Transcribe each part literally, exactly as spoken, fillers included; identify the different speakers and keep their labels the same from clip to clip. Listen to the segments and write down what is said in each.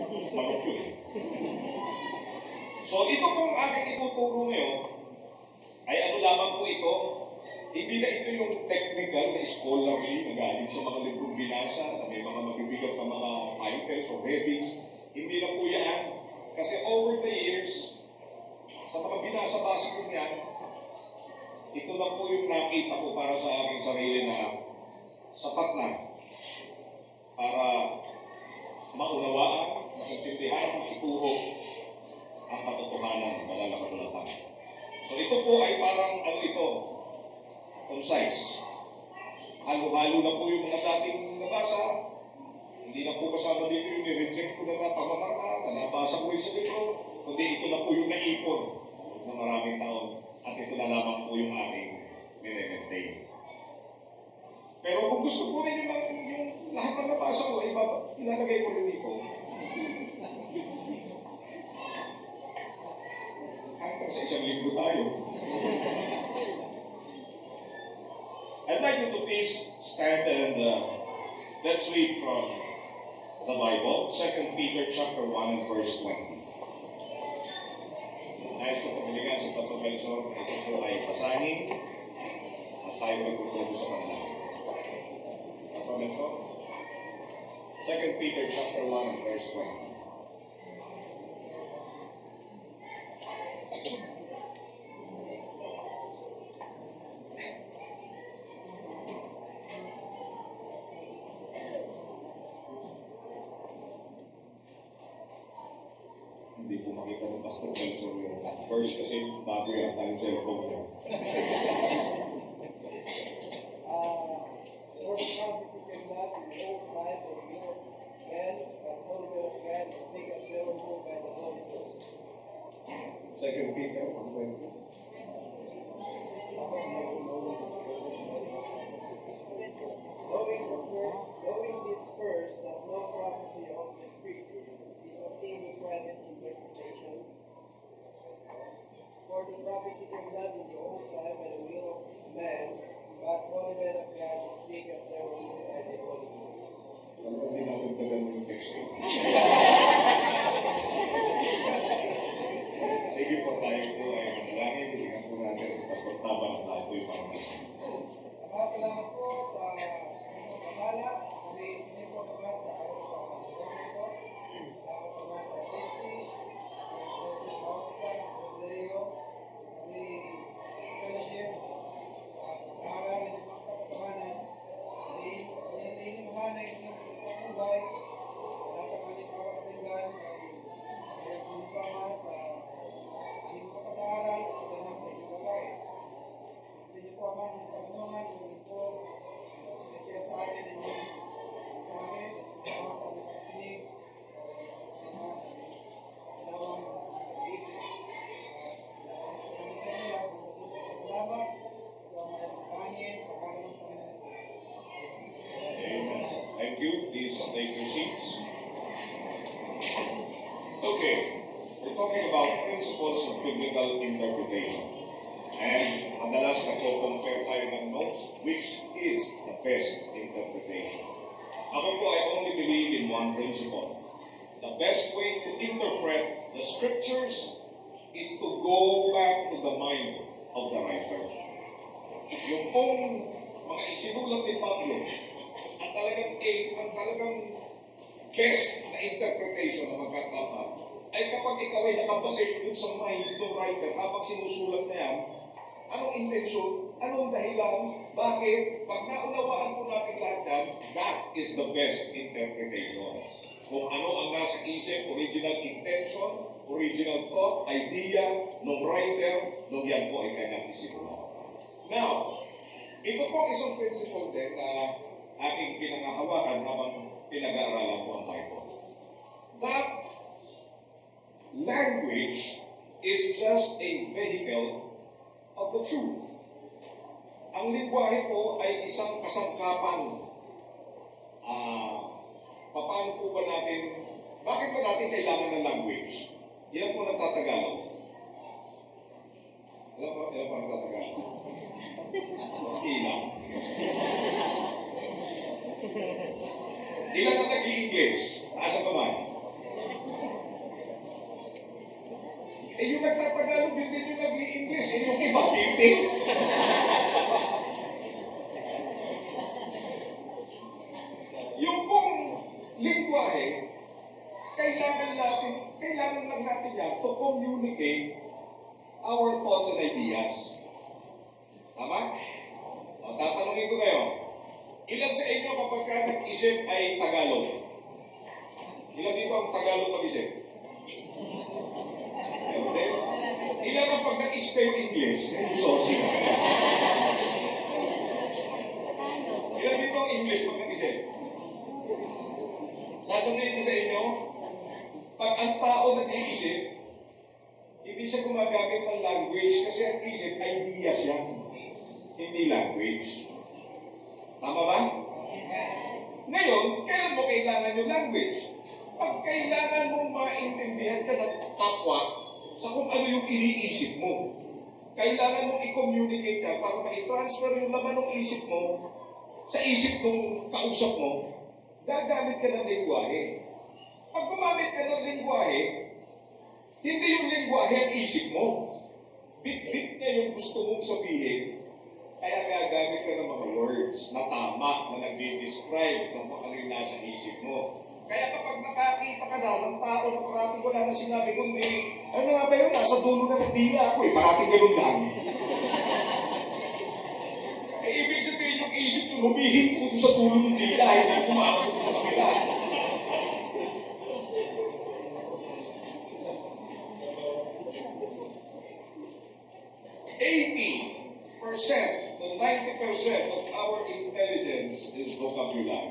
Speaker 1: manok yun. So ito pong aking ituturo ngayon, ay ano lamang po ito, hindi na ito yung technical na scholarly na galing sa mga librong binasa, na may mga mabibigat na mga titles o headings. Hindi na po yan. Kasi over the years, sa mga binasa-basa ko yan, ito na po yung nakita ko para sa aking sarili na sapat na para maunawaan, maintindihan, maituro ang katotohanan ng banal na kasulatan. So ito po ay parang ano ito, concise. Halo-halo na po yung mga dating nabasa. Hindi na po kasama dito yung ni-reject ko na na pamamaraan, na nabasa ko yung sa libro, kundi ito na po yung naipon ng maraming taon. At ito na lamang po yung aking nire-maintain. Pero kung gusto po rin yung, yung lahat ng nabasa ko, iba, ilalagay ko rin dito. Hanggang sa isang linggo tayo. I'd like you to please stand and uh, let's read from the Bible, Second Peter chapter one and verse twenty. Nais ko pagbiligan si Pastor Melchor na ito po ay pasahin at tayo magtutubo sa panalangin. Pastor Melchor, Second Peter chapter one and verse twenty. Hindi po makita ng Pastor Melchor yung verse kasi bago yung tayong cellphone niya.
Speaker 2: For the prophecy cannot be old life or will of men, but Holy will of God is made of their own by the Holy Ghost.
Speaker 1: Second Peter one twenty.
Speaker 2: Knowing, knowing this first, that no prophecy of the Scripture is obtained in private interpretation. For the prophecy came not in the old time by the will of man, but Holy men of God speak of their own by the Holy Ghost.
Speaker 1: Ano hindi natin tagal yung text eh. Sige po tayo po ay manalangin. Bigyan po natin sa Pastor Taban at tayo po yung pangalangin.
Speaker 2: Salamat po sa inyong kamala. Kami hindi po naman sa araw sa pagkakalito. Salamat naman sa safety. Kami sa officer, sa Rodrigo. Kami fellowship. Pag-aaral ng mga kapatahanan. Kami hindi mahanay ng pagkakubay. Salamat kami kapatatinggan. Kaya kung pama sa inyong kapag-aaral. Ito lang sa inyong bagay. Hindi po aman ng pagtungan. Hindi po kaya sa akin ninyo sa akin. Sama sa mga pakinig. Sama dalawang isip. Kami sa inyo lang. Salamat. Ito ang mga pangin sa kanan ng Panginoon.
Speaker 1: Amen. Thank you. Please take your seats. Okay. We're talking about principles of biblical interpretation. And madalas nagko-compare tayo ng notes, which is the best interpretation. Ako po, I only believe in one principle. The best way to interpret the scriptures is to go back to the mind of the writer. Yung pong mga isinulat ni Pablo, ang talagang, eh, ang talagang best na interpretation na magkatapat, ay kapag ikaw ay nakabalik dun sa mind ng writer habang sinusulat na yan, anong intensyon? Anong dahilan? Bakit? Pag naunawaan po natin lahat yan, that is the best interpretation. Kung ano ang nasa isip, original intention, original thought, idea, ng writer, nung yan po ay kanyang isinulat. Now, ito po isang principle din na aking pinangahawakan habang pinag-aaralan po ang Bible. That language is just a vehicle of the truth. Ang lingwahe po ay isang kasangkapan. Ah, paano po ba natin, bakit ba natin kailangan ng language? Yan po nagtatagalog. Alam po, yan po nagtatagalog. Ilang. Ilan ang nag-i-English? Taas ang kamay. Eh yung nagtatagalog, hindi yung nag-i-English. Eh yung iba, pipi. Yung pong lingwahe, kailangan natin, kailangan lang natin yan to communicate our thoughts and ideas. Tama? O, tatanungin ko kayo, ilan sa inyo kapag ka nag-isip ay Tagalog? Ilan dito ang Tagalog pag-isip? Hindi. Ilan kapag nag-isip kayo English? Sorry. Ilan dito ang English pag nag-isip? Sasabihin ko sa inyo, pag ang tao nag-iisip, hindi siya gumagamit ng language kasi ang isip, ideas yan. Hindi language. Tama ba? Ngayon, kailan mo kailangan yung language? Pag kailangan mong maintindihan ka ng kapwa sa kung ano yung iniisip mo, kailangan mong i-communicate ka para ma-transfer yung laman ng isip mo sa isip ng kausap mo, gagamit ka ng lingwahe. Pag gumamit ka ng lingwahe, hindi yung lingwahe ang isip mo. Bit-bit niya yung gusto mong sabihin. Kaya gagamit ka ng mga words na tama, na nag-describe ng kung ano yung nasa isip mo. Kaya kapag nakakita ka na ng tao na parating wala na sinabi, kundi, ano nga ba yun? Nasa dulo na ng dila ako eh, parating ganun lang. Eh, ibig sabihin yung isip yung humihit ko sa dulo ng dila, hindi kumakaw sa kabila. eighty percent to ninety percent of our intelligence is vocabulary.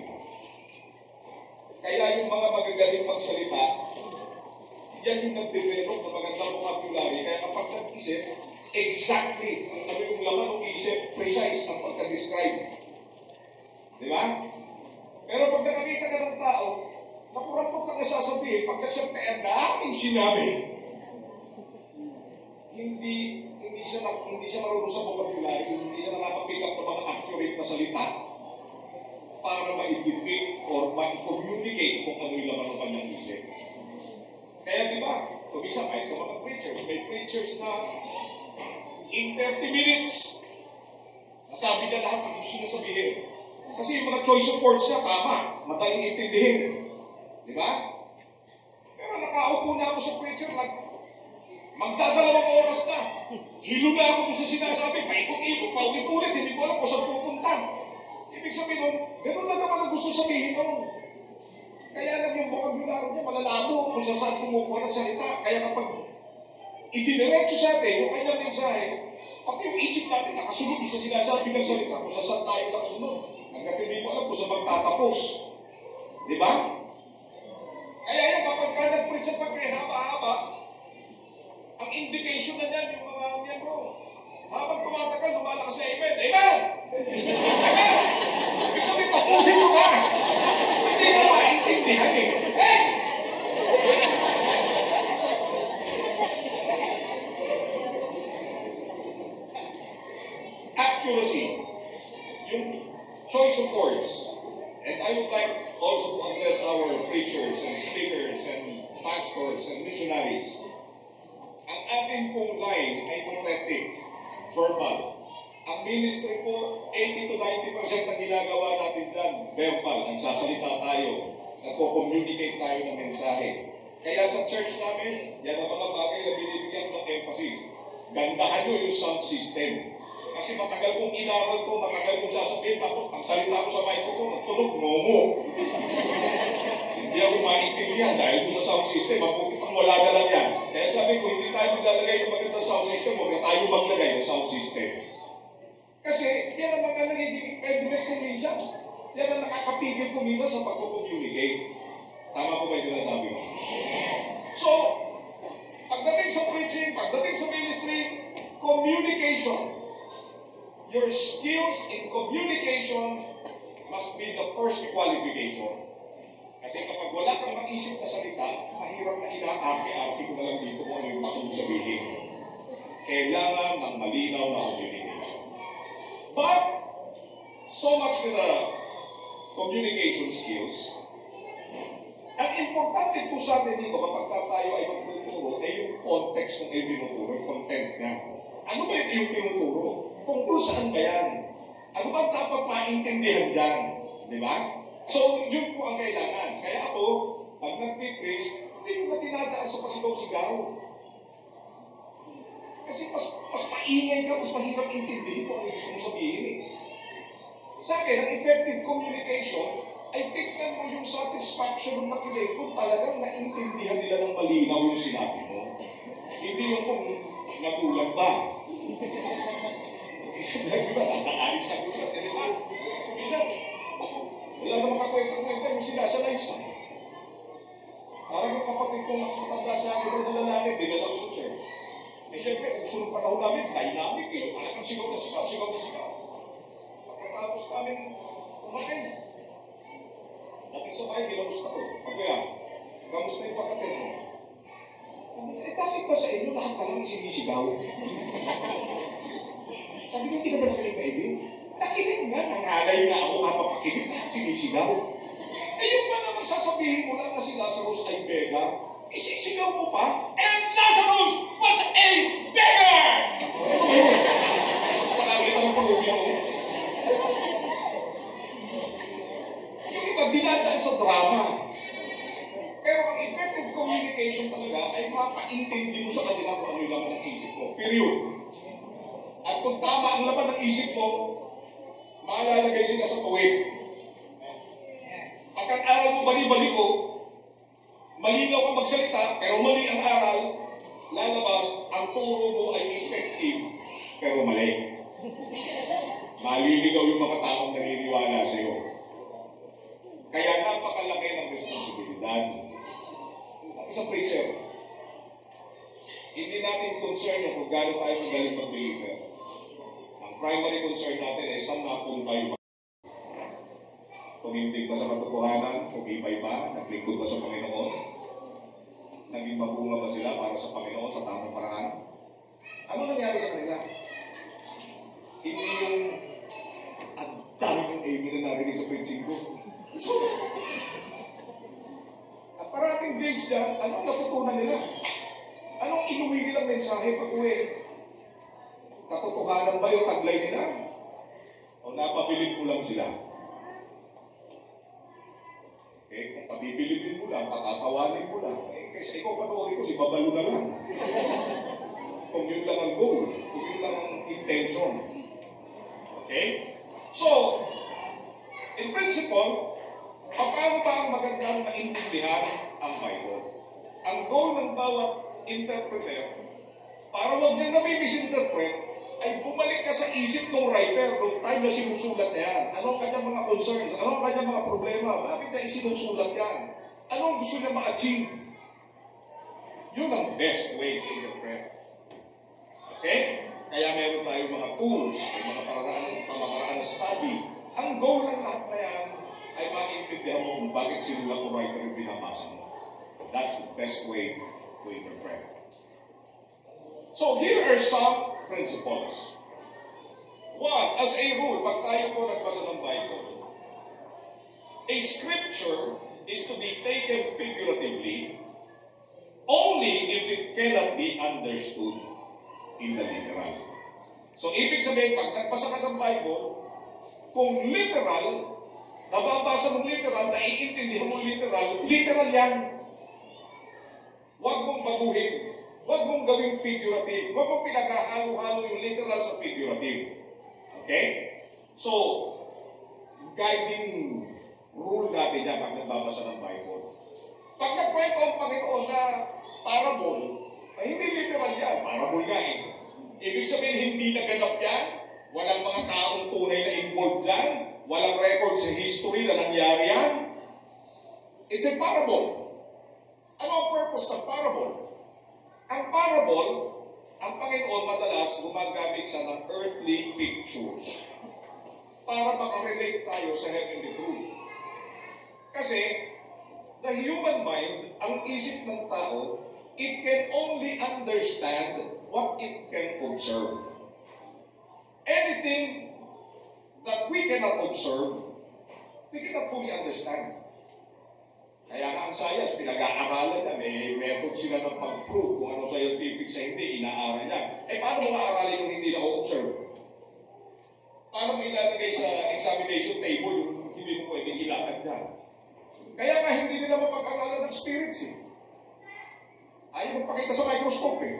Speaker 1: Kaya yung mga magagaling magsalita, yan yung nag-develop ng magandang vocabulary. Kaya kapag nag-isip, exactly kung ano yung laman ng isip, precise ang pagka-describe. Di ba? Pero pag nakakita ka ng tao, napurampot lang na sasabihin, pag nagsabi ang daming sinabi, hindi hindi siya hindi siya marunong sa vocabulary, hindi siya nakaka-pick up ng mga accurate na salita para ma-depict or ma-communicate kung ano yung laman ng kanyang isip. Kaya di ba, kumisa kahit sa mga preachers, may preachers na in thirty minutes, nasabi niya lahat ng gusto niya sabihin. Kasi yung mga choice of words niya, tama, madaling intindihin. Di ba? Pero nakaupo na ako sa preacher, like, magdadalawang oras na. Hilo na ako doon sa sinasabi, paikot-ikot, paulit-ulit, hindi ko alam kung saan pupunta. Ibig sabihin nun, ganun lang naman ang gusto sabihin nun. Kaya lang yung vocabulary niya, malalabo kung saan saan kumukuha ng salita. Kaya kapag idiniretso sa atin, yung kanyang mensahe, pag yung isip natin nakasunod sa sinasabi ng salita, kung saan saan tayo nakasunod, hanggang hindi mo alam kung saan magtatapos. Di ba? Kaya yan, kapag ka nag-preach sa pagkahaba-haba, ang indication na niyan, yung mga miyembro, habang tumatagal, lumalakas na amen. Amen! Amen! Ibig sabihin, tapusin mo ba? Hindi mo maintindihan eh. Eh! Accuracy. Yung choice of words. And I would like also to address our preachers and speakers and pastors and missionaries. Ang ating pong line ay prophetic, verbal. Ang ministry po, eighty to ninety percent ng ginagawa natin dyan, verbal. Nagsasalita tayo, nagko-communicate tayo ng mensahe. Kaya sa church namin, yan ang mga bagay na binibigyan ng emphasis. Gandahan nyo yung sound system. Kasi matagal kong inaral ko, matagal kong sasabihin, tapos ang salita ko sa microphone, tunog, momo. Hindi ako maintindihan dahil sa sound system, mabuti pang wala na lang yan. Kaya sabi ko, hindi tayo maglalagay ng magandang sound system, huwag na tayo maglagay ng sound system. Kasi yan ang mga nagiging impediment ko minsan. Yan ang nakakapigil ko minsan sa pagko-communicate. Tama po ba yung sinasabi ko? So, pagdating sa preaching, pagdating sa ministry, communication. Your skills in communication must be the first qualification. Kasi kapag wala kang maisip na salita, mahirap na ina-arte-arte ko na lang dito kung ano yung gusto mong sabihin. Kailangan ng malinaw na communication. But, so much with the communication skills, Ang importante po sa atin dito, kapag tayo ay magtuturo, ay yung context ng yung tinuturo, yung content niya. Ano ba yung yung tinuturo? Tungkol saan ba yan? Ano ba dapat maintindihan dyan? Di ba? So, yun po ang kailangan. Kaya ako, pag nag-preach, hindi ko na tinadaan sa pasigaw-sigaw. Kasi mas, mas maingay ka, mas mahirap intindihin kung ano gusto mo sabihin eh. Sa akin, ang effective communication ay tignan mo yung satisfaction ng nakinig kung talagang naintindihan nila ng malinaw yung sinabi mo. Hindi yung kung nagulang ba. Isa dahil ba, tatakarin sa gulat, eh, di ba? Isa, wala namang kakwenta-kwenta yung sinasalaysay. Parang yung kapatid kong mas matanda sa akin ng lalaki, dinala ko sa church. Eh siyempre, kung sunod panahon namin, dynamic eh. Talagang sigaw na sigaw, sigaw na sigaw. Pagkatapos namin kumain, dating sa bahay, kinamusta ko. Pagkaya, kamusta yung pagkatin mo? Eh, bakit ba sa inyo lahat palang sinisigaw? Sabi ko, hindi ka ba nakinig na ibig? Nakinig nga, nangalay nga ako kapapakinig, lahat sinisigaw. Eh, yung ba naman sasabihin mo lang na si Lazarus ay beggar, isisigaw mo pa, and Lazarus was a beggar! Palagi ka ng palubi mo. Yung iba, dinadaan sa drama. Pero ang effective communication talaga ay mapaintindi mo sa kanila kung ano yung laman ng isip mo. Period. At kung tama ang laman ng isip mo, maalalagay sila sa tuwid. Pag ang aral mo bali-baliko, malinaw ka magsalita, pero mali ang aral, lalabas, ang turo mo ay effective, pero mali. Maliligaw yung mga taong naniniwala sa iyo. Kaya napakalaki ng responsibilidad. Isang preacher, hindi natin concern yung kung gano'n tayo magaling mag-believer. Ang primary concern natin ay saan napunta yung tumindig ba sa katotohanan, tumibay ba, naglingkod ba sa Panginoon, naging mabunga ba sila para sa Panginoon sa tamang paraan. Ano nangyari sa kanila? Hindi yung ang dami ng amen na narinig sa preaching ko. At parating days dyan, anong natutunan nila? Anong inuwi nilang mensahe pag uwi? Katotohanan ba yung taglay nila? O napabilib mo lang sila? Eh, kung pabibilibin mo lang, patatawanin mo lang, eh, kasi ikaw panoorin ko, si Babalo na lang. Kung yun lang ang goal, kung yun lang ang intention. Okay? So, in principle, paano ba ang magandang maintindihan ang Bible? Ang goal ng bawat interpreter, para wag niya nami-misinterpret, ay bumalik ka sa isip ng writer noong time na sinusulat niya yan. Anong kanyang mga concerns? Anong kanyang mga problema? Bakit niya isinusulat yan? Anong gusto niya ma-achieve? Yun ang best way to interpret. Okay? Kaya meron tayo mga tools, mga paraan, pamamaraan na study. Ang goal ng lahat na yan ay maintindihan mo kung bakit sinulat ng writer yung binabasa mo. That's the best way to interpret. So here are some principles. One, as a rule, pag tayo po nagbasa ng Bible, a scripture is to be taken figuratively only if it cannot be understood in the literal. So, ibig sabihin, pag nagbasa ka ng Bible, kung literal, nababasa mong literal, naiintindihan mong literal, literal yan. Huwag mong baguhin. Huwag mong gawing figurative. Huwag mong pinagahalo-halo yung literal sa figurative. Okay? So, guiding rule natin yan pag nagbabasa ng Bible. Pag nagkwento ang Panginoon na parable, ay hindi literal yan. Parable nga eh. Ibig sabihin, hindi naganap yan. Walang mga taong tunay na involved dyan. Walang record sa history na nangyari yan. It's a parable. Ano ang purpose ng parable? Ang parable, ang Panginoon madalas gumagamit siya ng earthly pictures para makarelate tayo sa heavenly truth. Kasi, the human mind, ang isip ng tao, it can only understand what it can observe. Anything that we cannot observe, we cannot fully understand. Kaya nga ang science, pinag-aaralan niya, may method sila ng pag-prove kung ano scientific sa hindi, inaaral niya. Eh, paano mo maaralin yung hindi na-observe? Paano mo ilalagay sa examination table yung hindi mo pwedeng ilakad dyan? Kaya nga hindi nila mapag-aralan ng spirits eh. Ayaw magpakita sa microscope eh.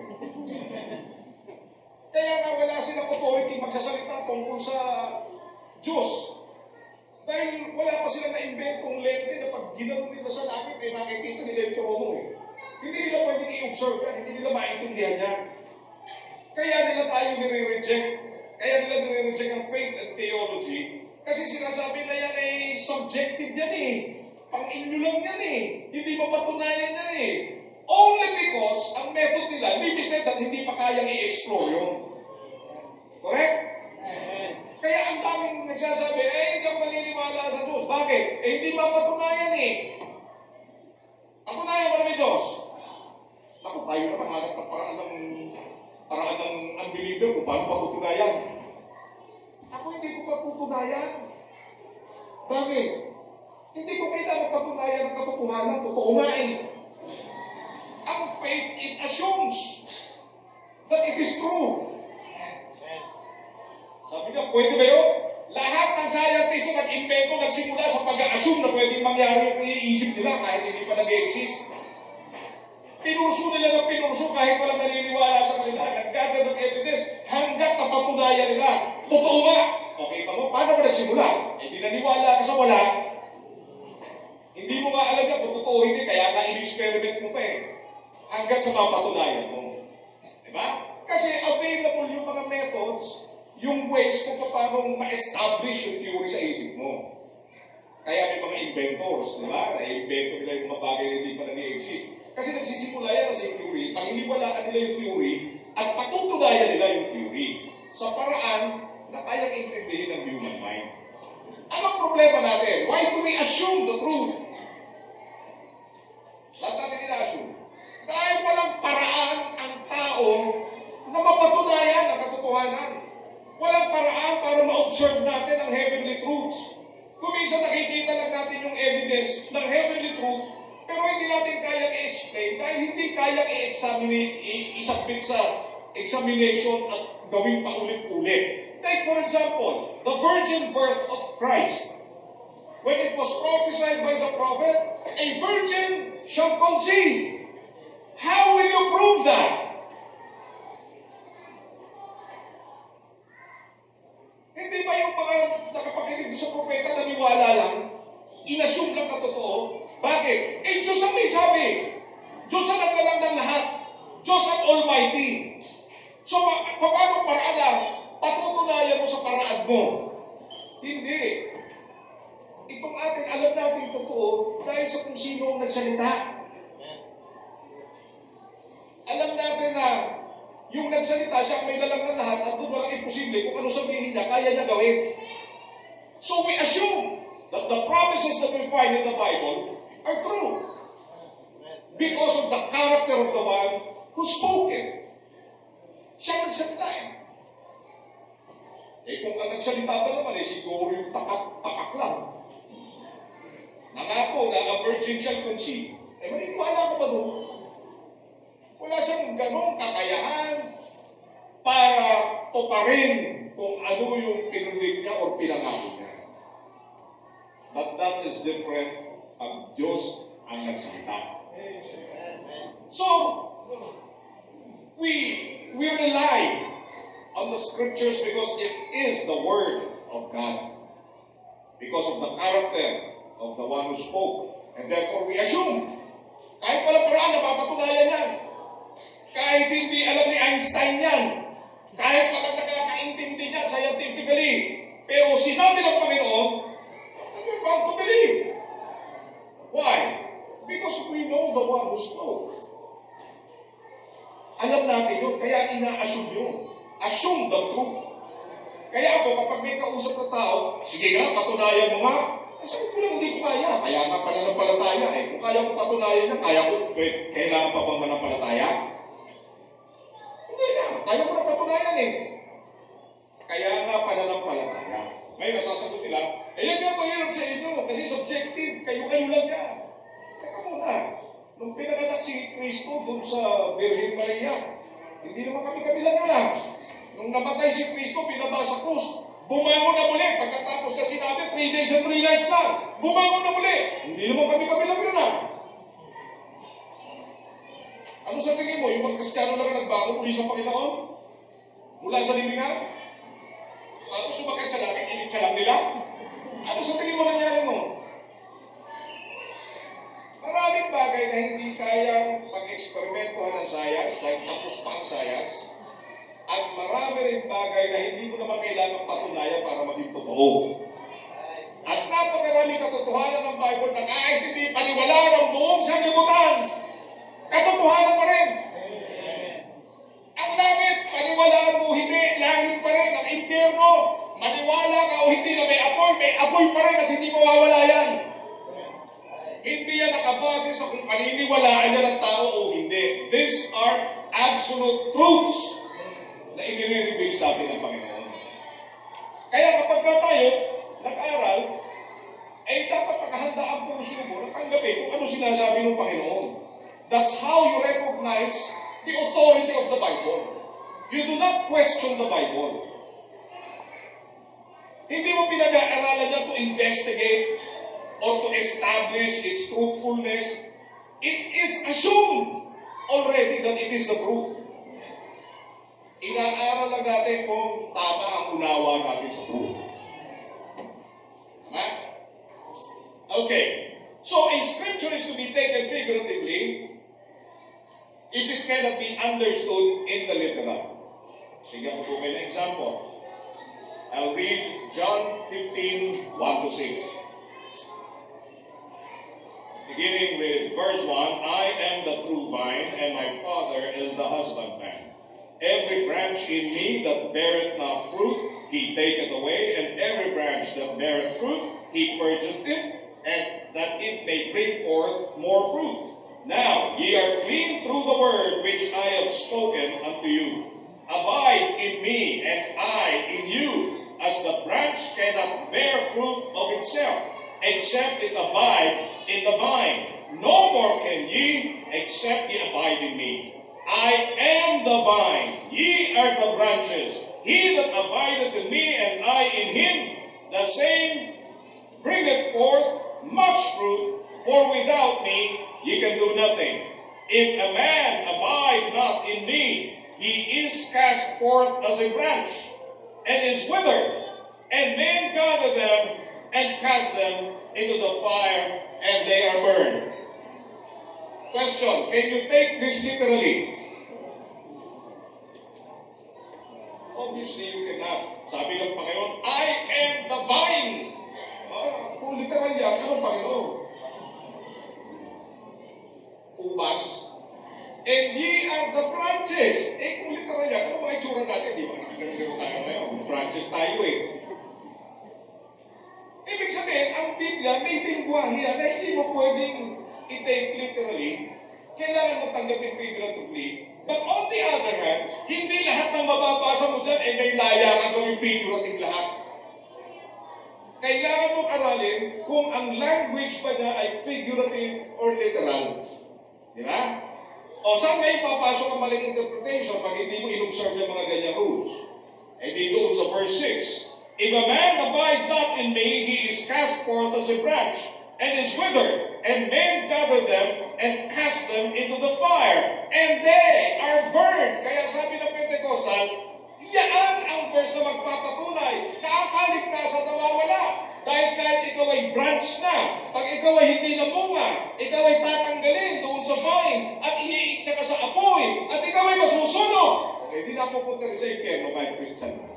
Speaker 1: Kaya nga wala silang authority magsasalita tungkol sa Diyos. Dahil wala pa silang na-inventong lente na pag ginano nila sa langit, ay nakikita nila yung trono eh. Hindi nila pwedeng i-observe yan, hindi nila maintindihan yan. Kaya nila tayo nire-reject. Kaya nila nire-reject ang faith and theology. Kasi sinasabi na yan ay subjective yan eh. Pang-inyo lang yan eh. Hindi mapatunayan yan eh. Only because ang method nila limited at hindi pa kayang i-explore yun. Correct? Kaya ang daming nagsasabi, eh, hindi ako naniniwala sa Diyos. Bakit? Eh, hindi mapatunayan eh. Patunayan mo na may Diyos. Ako, tayo naman hanap ng paraan ng paraan ng unbeliever kung paano patutunayan. Ako hindi ko patutunayan. Bakit? Hindi ko kailangan patunayan ng katotohanan. Totoo nga eh. Ang faith, it assumes that it is true. Sabi niya, pwede ba yun? Lahat ng scientist na nag-invento, nagsimula sa pag-assume na pwedeng mangyari yung iniisip nila kahit hindi pa nag-exist. Pinurso nila ng pinurso kahit walang naniniwala sa kanila. Nag-gather ng evidence hanggat napatunayan nila. Totoo nga. Okay pa mo, paano ba nagsimula? Hindi naniwala ka sa wala. Hindi mo nga alam na kung totoo hindi, kaya nga in-experiment mo pa eh. Hanggat sa mapatunayan mo. Diba? Kasi available yung mga methods, yung ways kung paano ma-establish yung theory sa isip mo. Kaya may mga inventors, di ba? Na-invento nila yung mga bagay na hindi pa nag-i-exist. Kasi nagsisimula yan sa theory, paniniwalaan nila yung theory, at patutunayan nila yung theory sa paraan na kayang intindihin ng human mind. Anong problema natin? Why do we assume the truth? Lahat natin ina-assume. Dahil walang paraan ang tao na mapatunayan ang katotohanan. Walang paraan para ma-observe natin ang heavenly truths. Kung minsan nakikita lang natin yung evidence ng heavenly truth, pero hindi natin kayang i-explain dahil hindi kayang i-examine, i-submit sa examination at gawing paulit-ulit. Take for example, the virgin birth of Christ. When it was prophesied by the prophet, a virgin shall conceive. How will you prove that? Hindi ba yung mga nakapakinig sa propeta naniwala lang, inassume lang na totoo? Bakit? Eh, Diyos ang may sabi. Diyos ang naglalang ng lahat. Diyos ang Almighty. So, paano paraan na patutunayan mo sa paraan mo? Hindi. Itong atin, alam natin totoo dahil sa kung sino ang nagsalita. Alam natin na yung nagsalita siya may lalang ng lahat at doon walang imposible kung ano sabihin niya, kaya niya gawin. So we assume that the promises that we find in the Bible are true because of the character of the one who spoke it. Siya nagsalita eh. Eh kung ang nagsalita ba naman eh, siguro yung tapak-tapak lang. Nangako na a virgin shall conceive. Eh maniniwala ko ba doon? Wala siyang ganong kakayahan para tuparin kung ano yung pinundig niya o pinangako niya. But that is different pag Diyos ang nagsalita. So, we we rely on the scriptures because it is the word of God. Because of the character of the one who spoke. And therefore we assume. Kahit walang paraan, napapatunayan yan. Kahit hindi alam ni Einstein yan. Kahit walang nakakaintindi niyan scientifically. Pero sinabi ng Panginoon, and we're bound to believe. Why? Because we know the one who spoke. Alam natin yun, kaya ina-assume yun. Assume the truth. Kaya ako, kapag may kausap na tao, sige nga, patunayan mo nga. Sabi ko lang, hindi ko kaya. Kaya nga pananampalataya eh. Kung kaya ko patunayan na, kaya ko, eh, kailangan pa bang manampalataya? Hindi na. Kaya ko na patunayan eh. Kaya nga pananampalataya. Ngayon, nasasagot nila, eh yan nga mahirap sa inyo kasi subjective. Kayo-kayo lang yan. Teka muna, nung pinaganak si Kristo dun sa Virgin Maria, hindi naman kami kabilang anak. Nung namatay si Kristo, pinaba sa krus, bumangon na muli. Pagkatapos na sinabi, three days and three nights lang. Bumangon na muli. Hindi naman kami kabilang yun ah. Ano sa tingin mo? Yung mga Kristiyano lang nagbago muli sa Panginoon? Mula sa libingan? Tapos sumakit sa langit, initsa lang nila? Ano sa tingin mo nangyari mo? Maraming bagay na hindi kayang pag-eksperimentuhan ng science, dahil tapos pa ang science, at marami rin bagay na hindi mo naman kailangang patunayan para maging totoo. At napakaraming katotohanan ng Bible na kahit hindi paniwala ng buong sanlibutan, katotohanan pa rin. Ang langit, paniwalaan mo hindi, langit pa rin. Ang impyerno, maniwala ka o hindi na may apoy, may apoy pa rin at hindi mawawala yan. Hindi yan nakabase sa kung paniniwalaan niya ng tao o hindi. These are absolute truths na inire-reveal sa atin ng Panginoon. Kaya kapag ka tayo nag-aral, ay dapat nakahanda ang puso mo na tanggapin kung ano sinasabi ng Panginoon. That's how you recognize the authority of the Bible. You do not question the Bible. Hindi mo pinag-aaralan niya to investigate or to establish its truthfulness. It is assumed already that it is the truth. Inaaral lang natin kung tama ang unawa natin sa truth. Tama? Okay. So, a scripture is to be taken figuratively if it cannot be understood in the literal. Sige po po kayo ng example. I'll read John fifteen, one to six. Beginning with verse one, I am the true vine, and my Father is the husbandman. Every branch in me that beareth not fruit, he taketh away, and every branch that beareth fruit, he purgeth it, and that it may bring forth more fruit. Now ye are clean through the word which I have spoken unto you. Abide in me, and I in you, as the branch cannot bear fruit of itself, except it abide in the vine. No more can ye, except ye abide in me. I am the vine, ye are the branches. He that abideth in me, and I in him, the same bringeth forth much fruit, for without me ye can do nothing. If a man abide not in me, he is cast forth as a branch, and is withered, and men gather them, and cast them into the fire, and they are burned. Question, can you take this literally? Obviously, you cannot. Sabi ng Panginoon, I am the vine. Uh, kung literal yan, ano Panginoon? Ubas. And ye are the branches. Eh, kung literal yan, ano mga itsura natin? Di ba? Nakagano tayo ngayon. Branches tayo eh. Ibig sabihin, ang Biblia may lingwahe yan na hindi mo pwedeng i-take literally. Kailangan mo tanggapin figuratively. But on the other hand, hindi lahat ng mababasa mo dyan ay may laya ka gawing figurative lahat. Kailangan mong aralin kung ang language pa niya ay figurative or literal. Di ba? O saan ngayon papasok ang maling interpretation pag hindi mo in-observe yung mga ganyang rules? Eh di doon sa verse six. If a man abide not in me, he is cast forth as a branch, and is withered, and men gather them, and cast them into the fire, and they are burned. Kaya sabi ng Pentecostal, yan ang verse na magpapatunay na ang kaligtasan nawawala. Dahil kahit ikaw ay branch na, pag ikaw ay hindi namunga, ikaw ay tatanggalin doon sa vine, at iniitsa ka sa apoy, at ikaw ay masusunog. Okay, hindi na pupunta rin sa impyerno kahit Christian na.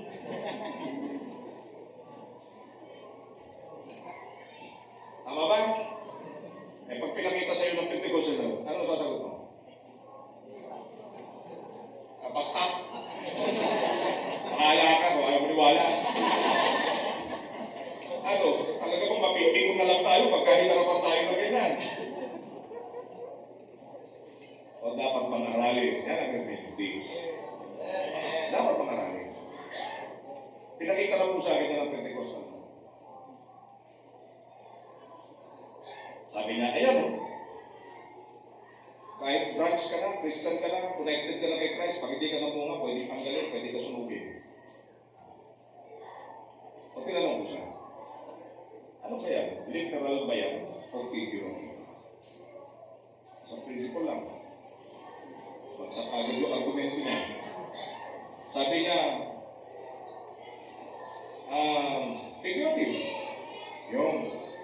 Speaker 1: Tama ba? Eh, pag pinakita sa iyo ng Pentecostal, ano sasagot mo? Ah, basta. Bahala ka, no? Ayaw maniwala. Ano? Talaga bang mapipingon na lang tayo pagka hinarapan tayo na ganyan? O dapat pang-aralin. Yan ang nag-things. Dapat pang-aralin. Pinakita lang po sa akin ng Pentecostal. Sabi niya, ayan o. Kahit branch ka na, Christian ka na, connected ka na kay Christ, pag hindi ka namunga, pwede tanggalin, pwede ka sunugin. O tinanong ko siya, ano ba yan? Literal ba yan? O figurative? Sa principle lang. Sa agad yung argumento niya. Sabi niya, um, figurative. Yung,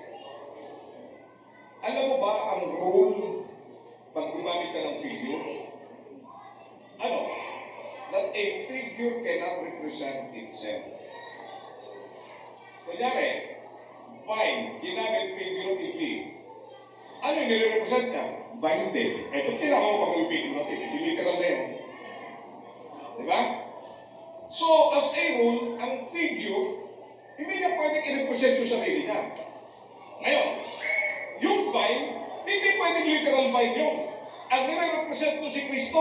Speaker 1: alam mo ba ang rule pag gumamit ka ng figure? Ano? That a figure cannot represent itself. Kunyari, fine, ginamit figuratively. Ano yung nire-represent niya? Vine din. Ito, tira ko pag yung figurative. Hindi literal na yun. Diba? So, as a rule, ang figure, hindi niya pwedeng i-represent yung sarili niya. Ngayon, yung vine, hindi pwedeng literal vine yun. Ang nire-represent nun si Kristo.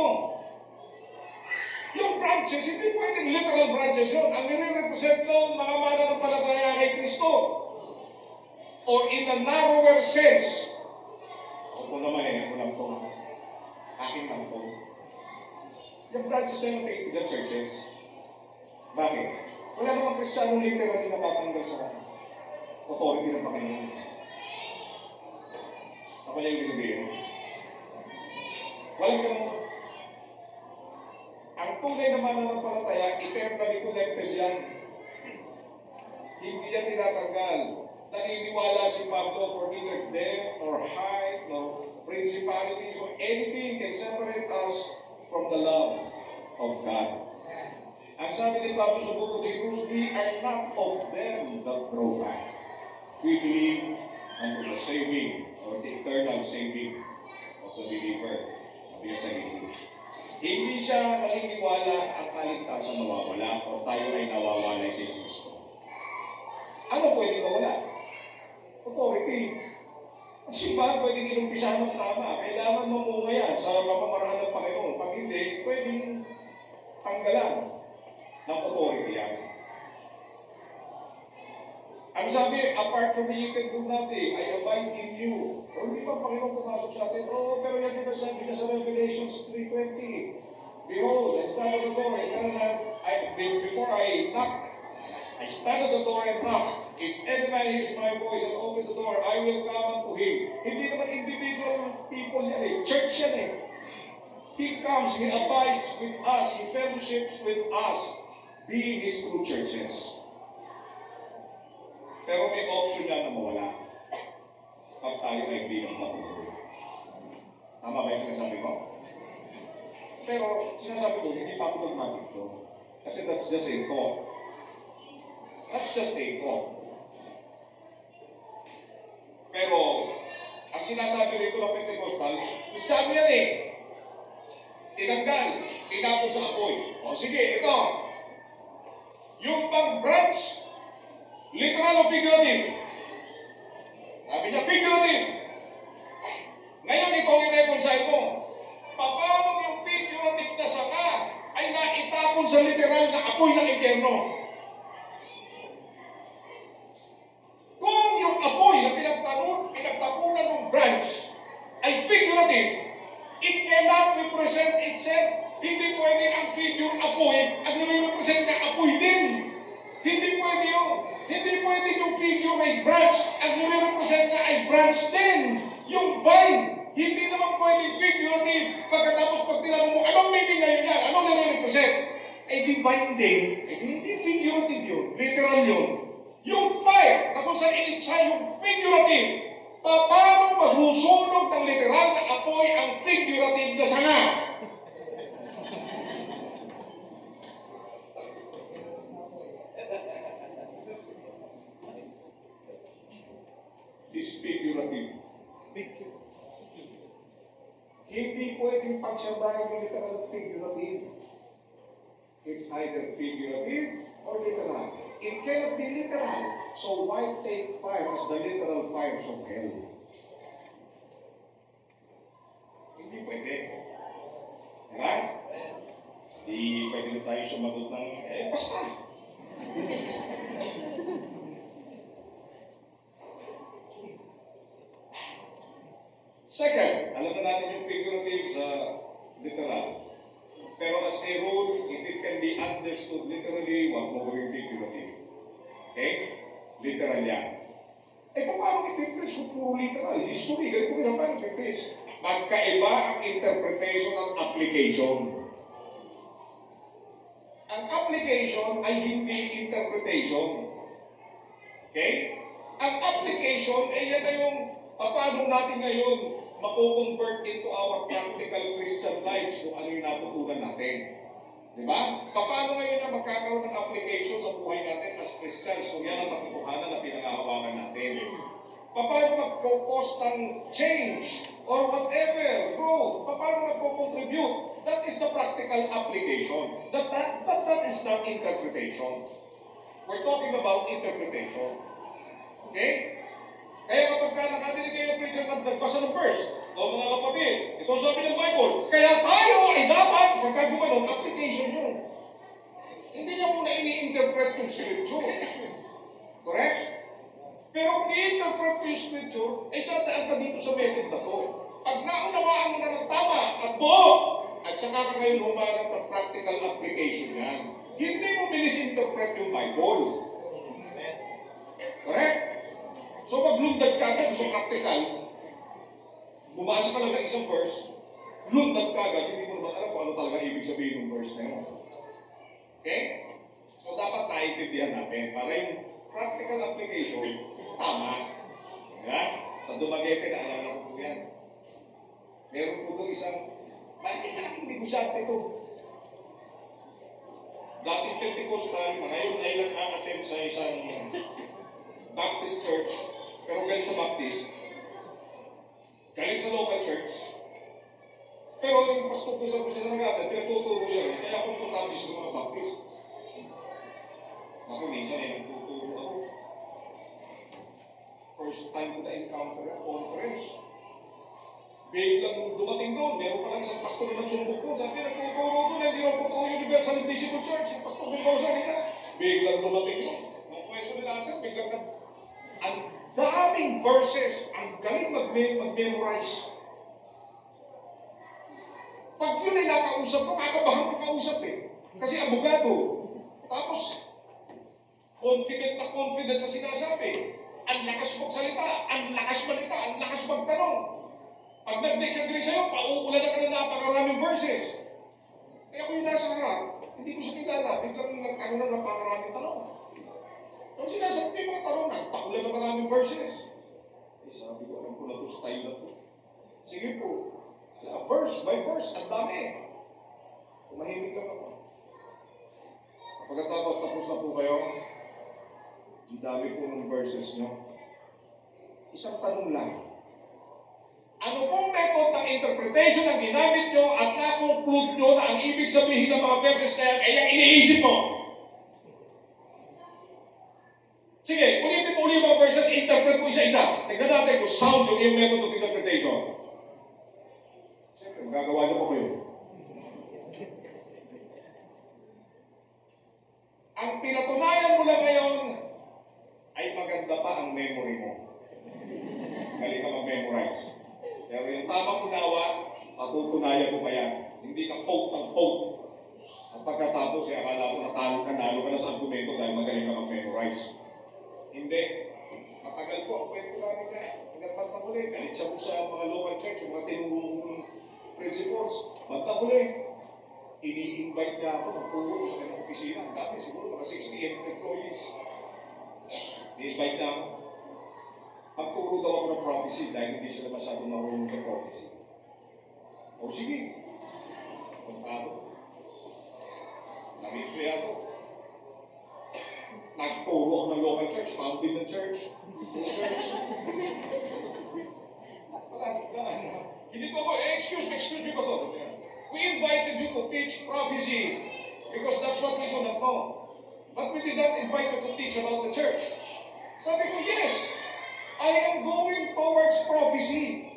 Speaker 1: Yung branches, hindi pwedeng literal branches yun. Ang nire-represent nun, mga mananampalataya kay Kristo. Or in a narrower sense, ako naman eh, ako lang ito. Akin lang ito. Yung branches na yung take to the churches. Bakit? Wala namang Kristiyanong literally natatanggal sa authority ng Panginoon. Ako niya yung sabihin. Walang ganun. Ang tunay na mananampalataya, eternally connected yan. Hindi yan tinatanggal. Naniniwala si Pablo for neither death, nor height, nor principalities, or anything can separate us from the love of God. Ang sabi ni Pablo sa book of Hebrews, we are not of them that grow back. We believe unto the saving, or the eternal saving of the believer. Sabi niya sa Hebrews. Hindi siya naniniwala ang kaligtasan mawawala, o tayo ay nawawala kay Kristo. Ano pwede mawala? Authority. Ang simbahan pwedeng inumpisahan ng tama. Kailangan mamunga yan sa pamamaraan ng Panginoon. Pag hindi, pwedeng tanggalan ng authority yan. Ang sabi, apart from me, you can do nothing. I abide in you. O hindi ba Panginoon pumasok sa atin? Oo, oh, pero yan din ang sabi niya sa Revelation three twenty. Behold, I stand at the door. I stand at, I, before I knock, I stand at the door and knock. If any man hears my voice and opens the door, I will come unto him. Hindi naman individual people yan eh. Church yan eh. He comes, He abides with us, He fellowships with us, being His true churches. Pero may option yan na mawala pag tayo ay hindi ng patuloy. Tama ba yung sinasabi ko? Pero sinasabi ko, hindi pa ako dogmatic to. Kasi that's just a thought. That's just a thought. Pero, ang sinasabi rito ng Pentecostal, sabi yan eh, tinanggal, tinapon sa apoy. O sige, ito. Yung pang branch, literal o figurative? Sabi niya, figurative. Ngayon, ito ang i-reconcile mo. Paano yung figurative na sanga ay naitapon sa literal na apoy ng impyerno? Kung yung apoy na pinagtapunan, pinagtapunan ng branch ay figurative, it cannot represent itself. Hindi pwede ang figure apoy at nire-represent na apoy din. Hindi pwede yun. Hindi pwede yung figure ay branch at nire-represent na ay branch din. Yung vine, hindi naman pwede figurative. Pagkatapos pag tinanong mo, anong meaning ngayon yan? Anong nire-represent? Eh di vine din. Eh hindi figurative yun. Literal yun. Yung fire, na kung saan initsa yung figurative, paano masusunog ng literal na apoy ang figurative na sanga? Is figurative. Hindi pwedeng pagsabayan ng literal at figurative. It's either figurative or literal. It cannot be literal. So why take fire as the literal fires of hell? Hindi pwede. Diba? Hindi pwede na tayo sumagot ng, eh, basta. Second, alam na natin yung figurative Pero as a rule, if it can be understood literally, wag mo gawing figurative. Okay? Literal yan. Eh, paano i-preach kung puro literal? History, ganito ko na paano i-preach. Magkaiba ang interpretation at application. Ang application ay hindi interpretation. Okay? Ang application ay yan na yung paano natin ngayon mako-convert into our practical Christian lives kung ano yung natutunan natin. Diba? Paano ngayon ang magkakaroon ng application sa buhay natin as Christians kung yan ang katotohanan na pinangahawakan natin? Paano mag-cause ng change or whatever, growth? Paano mag-contribute? That is the practical application. That, that, but that is not interpretation. We're talking about interpretation. Okay? Kaya kapag ka nakadinig kayo ng preacher na nagbasa ng verse, o mga kapatid, ito ang sabi ng Bible, kaya tayo ay dapat, pagka gumanon, application yun. Hindi niya muna ini-interpret yung scripture. Correct? Pero kung i-interpret yung scripture, ay dadaan ka dito sa method na to. Pag naunawaan mo na ng tama at buo, at saka ka ngayon humanap ng practical application yan. Hindi mo misinterpret yung Bible. Correct? So maglundag ka agad sa practical, bumasa ka lang ng isang verse, lundag ka agad, hindi mo naman alam kung ano talaga ibig sabihin ng verse na yun. Okay? So dapat naiintindihan natin para yung practical application, tama. Diba? Sa Dumaguete, naalala ko po yan. Meron po doon isang, bakit na hindi ko siya ito? Dating Pentecostal, ngayon ay nag-a-attend sa isang Baptist church, pero galit sa Baptist, galit sa local church, pero yung pastor ko sa siya nag-aatid, pinatuturo siya rin, kaya komportable siya sa mga Baptist. Ako minsan ay nagtuturo ako. First time ko na-encounter ang conference. Biglang dumating doon, meron pa lang isang pastor na nagsumbok doon, sabi, nagtuturo doon, hindi lang totoo Universal Invisible Church, yung pastor ng Bosa nila. Biglang dumating doon. Ang question nila, sir, biglang nag ang daming verses, ang galing mag-memorize. Pag yun ay nakausap ko, kakabahan ko kausap eh. Kasi abogado. Tapos, confident na confident sa sinasabi. Ang lakas magsalita, ang lakas malita, ang lakas magtanong. Pag nag-disagree sa'yo, pauulan na ka na napakaraming verses. Kaya kung yung nasa harap, hindi ko siya kilala, biglang nagtanong na napakaraming tanong. Kung sinasabi ko yung mga tanong, nagpakulan na maraming verses. Eh, sabi ko, alam ko na ito sa tayo na ito. Sige po, verse by verse, ang dami. Tumahimik lang ako. Pagkatapos tapos na po kayo, ang dami po ng verses nyo. Isang tanong lang. Ano pong method ng interpretation ang ginamit nyo at na-conclude nyo na ang ibig sabihin ng mga verses na yan ay ang iniisip mo? Sige, ulitin mo ulit mga verses, interpret mo isa-isa. Tignan natin kung sound yung yung method of interpretation. Siyempre, magagawa niyo pa ko yun. Ang pinatunayan mo lang ngayon ay maganda pa ang memory mo. Galing ka mag-memorize. Pero yung tamang unawa, patutunayan mo pa yan. Hindi ka poke ng poke. At pagkatapos, eh, akala ko natalo ka, nalo ka na sa argumento dahil magaling ka mag-memorize. Hindi. Matagal po ang kwento namin niya. Hanggang na muli, galit siya po sa mga local church, yung mga tinurong principles. Ba't na muli? Ini-invite niya ako, magturo sa kanyang opisina. Ang dami, siguro mga sixty employees. I-invite niya ako. Magturo daw ako ng prophecy dahil hindi sila masyadong marunong sa prophecy. O sige. Punta ako. Nag-play ako. Nagturo ako ng local church, founding ng church. church. Hindi ko ako, eh, excuse me, excuse me, Pastor. We invited you to teach prophecy because that's what we do not know. But we did not invite you to teach about the church. Sabi ko, yes, I am going towards prophecy.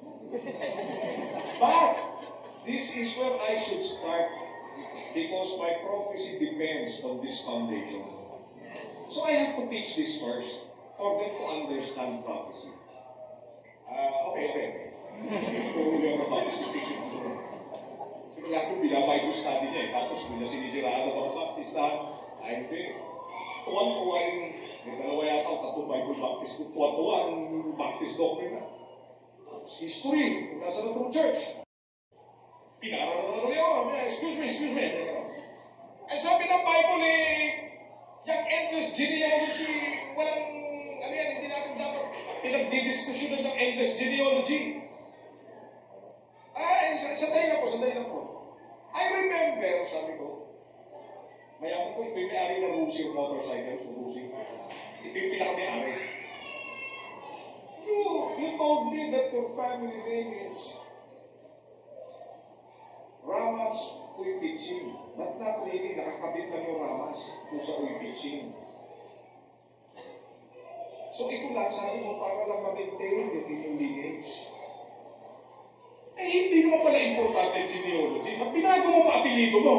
Speaker 1: But this is where I should start because my prophecy depends on this foundation. So I have to teach this first for them to understand prophecy. Uh, okay, okay, okay. Puro yung prophecy speaking. Sige lang ito, binabay ko Bible study niya eh. Tapos bila sinisiraan ng mga Baptist lahat, ay hindi. Tuwan-tuwa yung, may dalawa yata o tatlong Bible Baptist, tuwan-tuwa ang Baptist doctrine na. Tapos history, kung nasa na true church. Pinara naman naman yun. Excuse me, excuse me. Ay sabi ng Bible eh, yung endless genealogy, walang, ano yan, hindi natin dapat pinagdidiskusyonan ng endless genealogy. Ay, sandali lang po, sandali lang po. I remember, sabi ko, maya ko po, ito yung may-ari ng Rusi motorcycle, so Rusi. Ito yung pinaka-may-ari. You, you told me that your family name is Ramas Uy-Piching. But not really, nakakabit lang yung Ramas kung sa Uy-Piching. So ito lang, sabi mo, para lang ma-maintain yung inyong lineage. Eh, hindi naman pala importante yung genealogy. Pag binago mo pa apelido mo,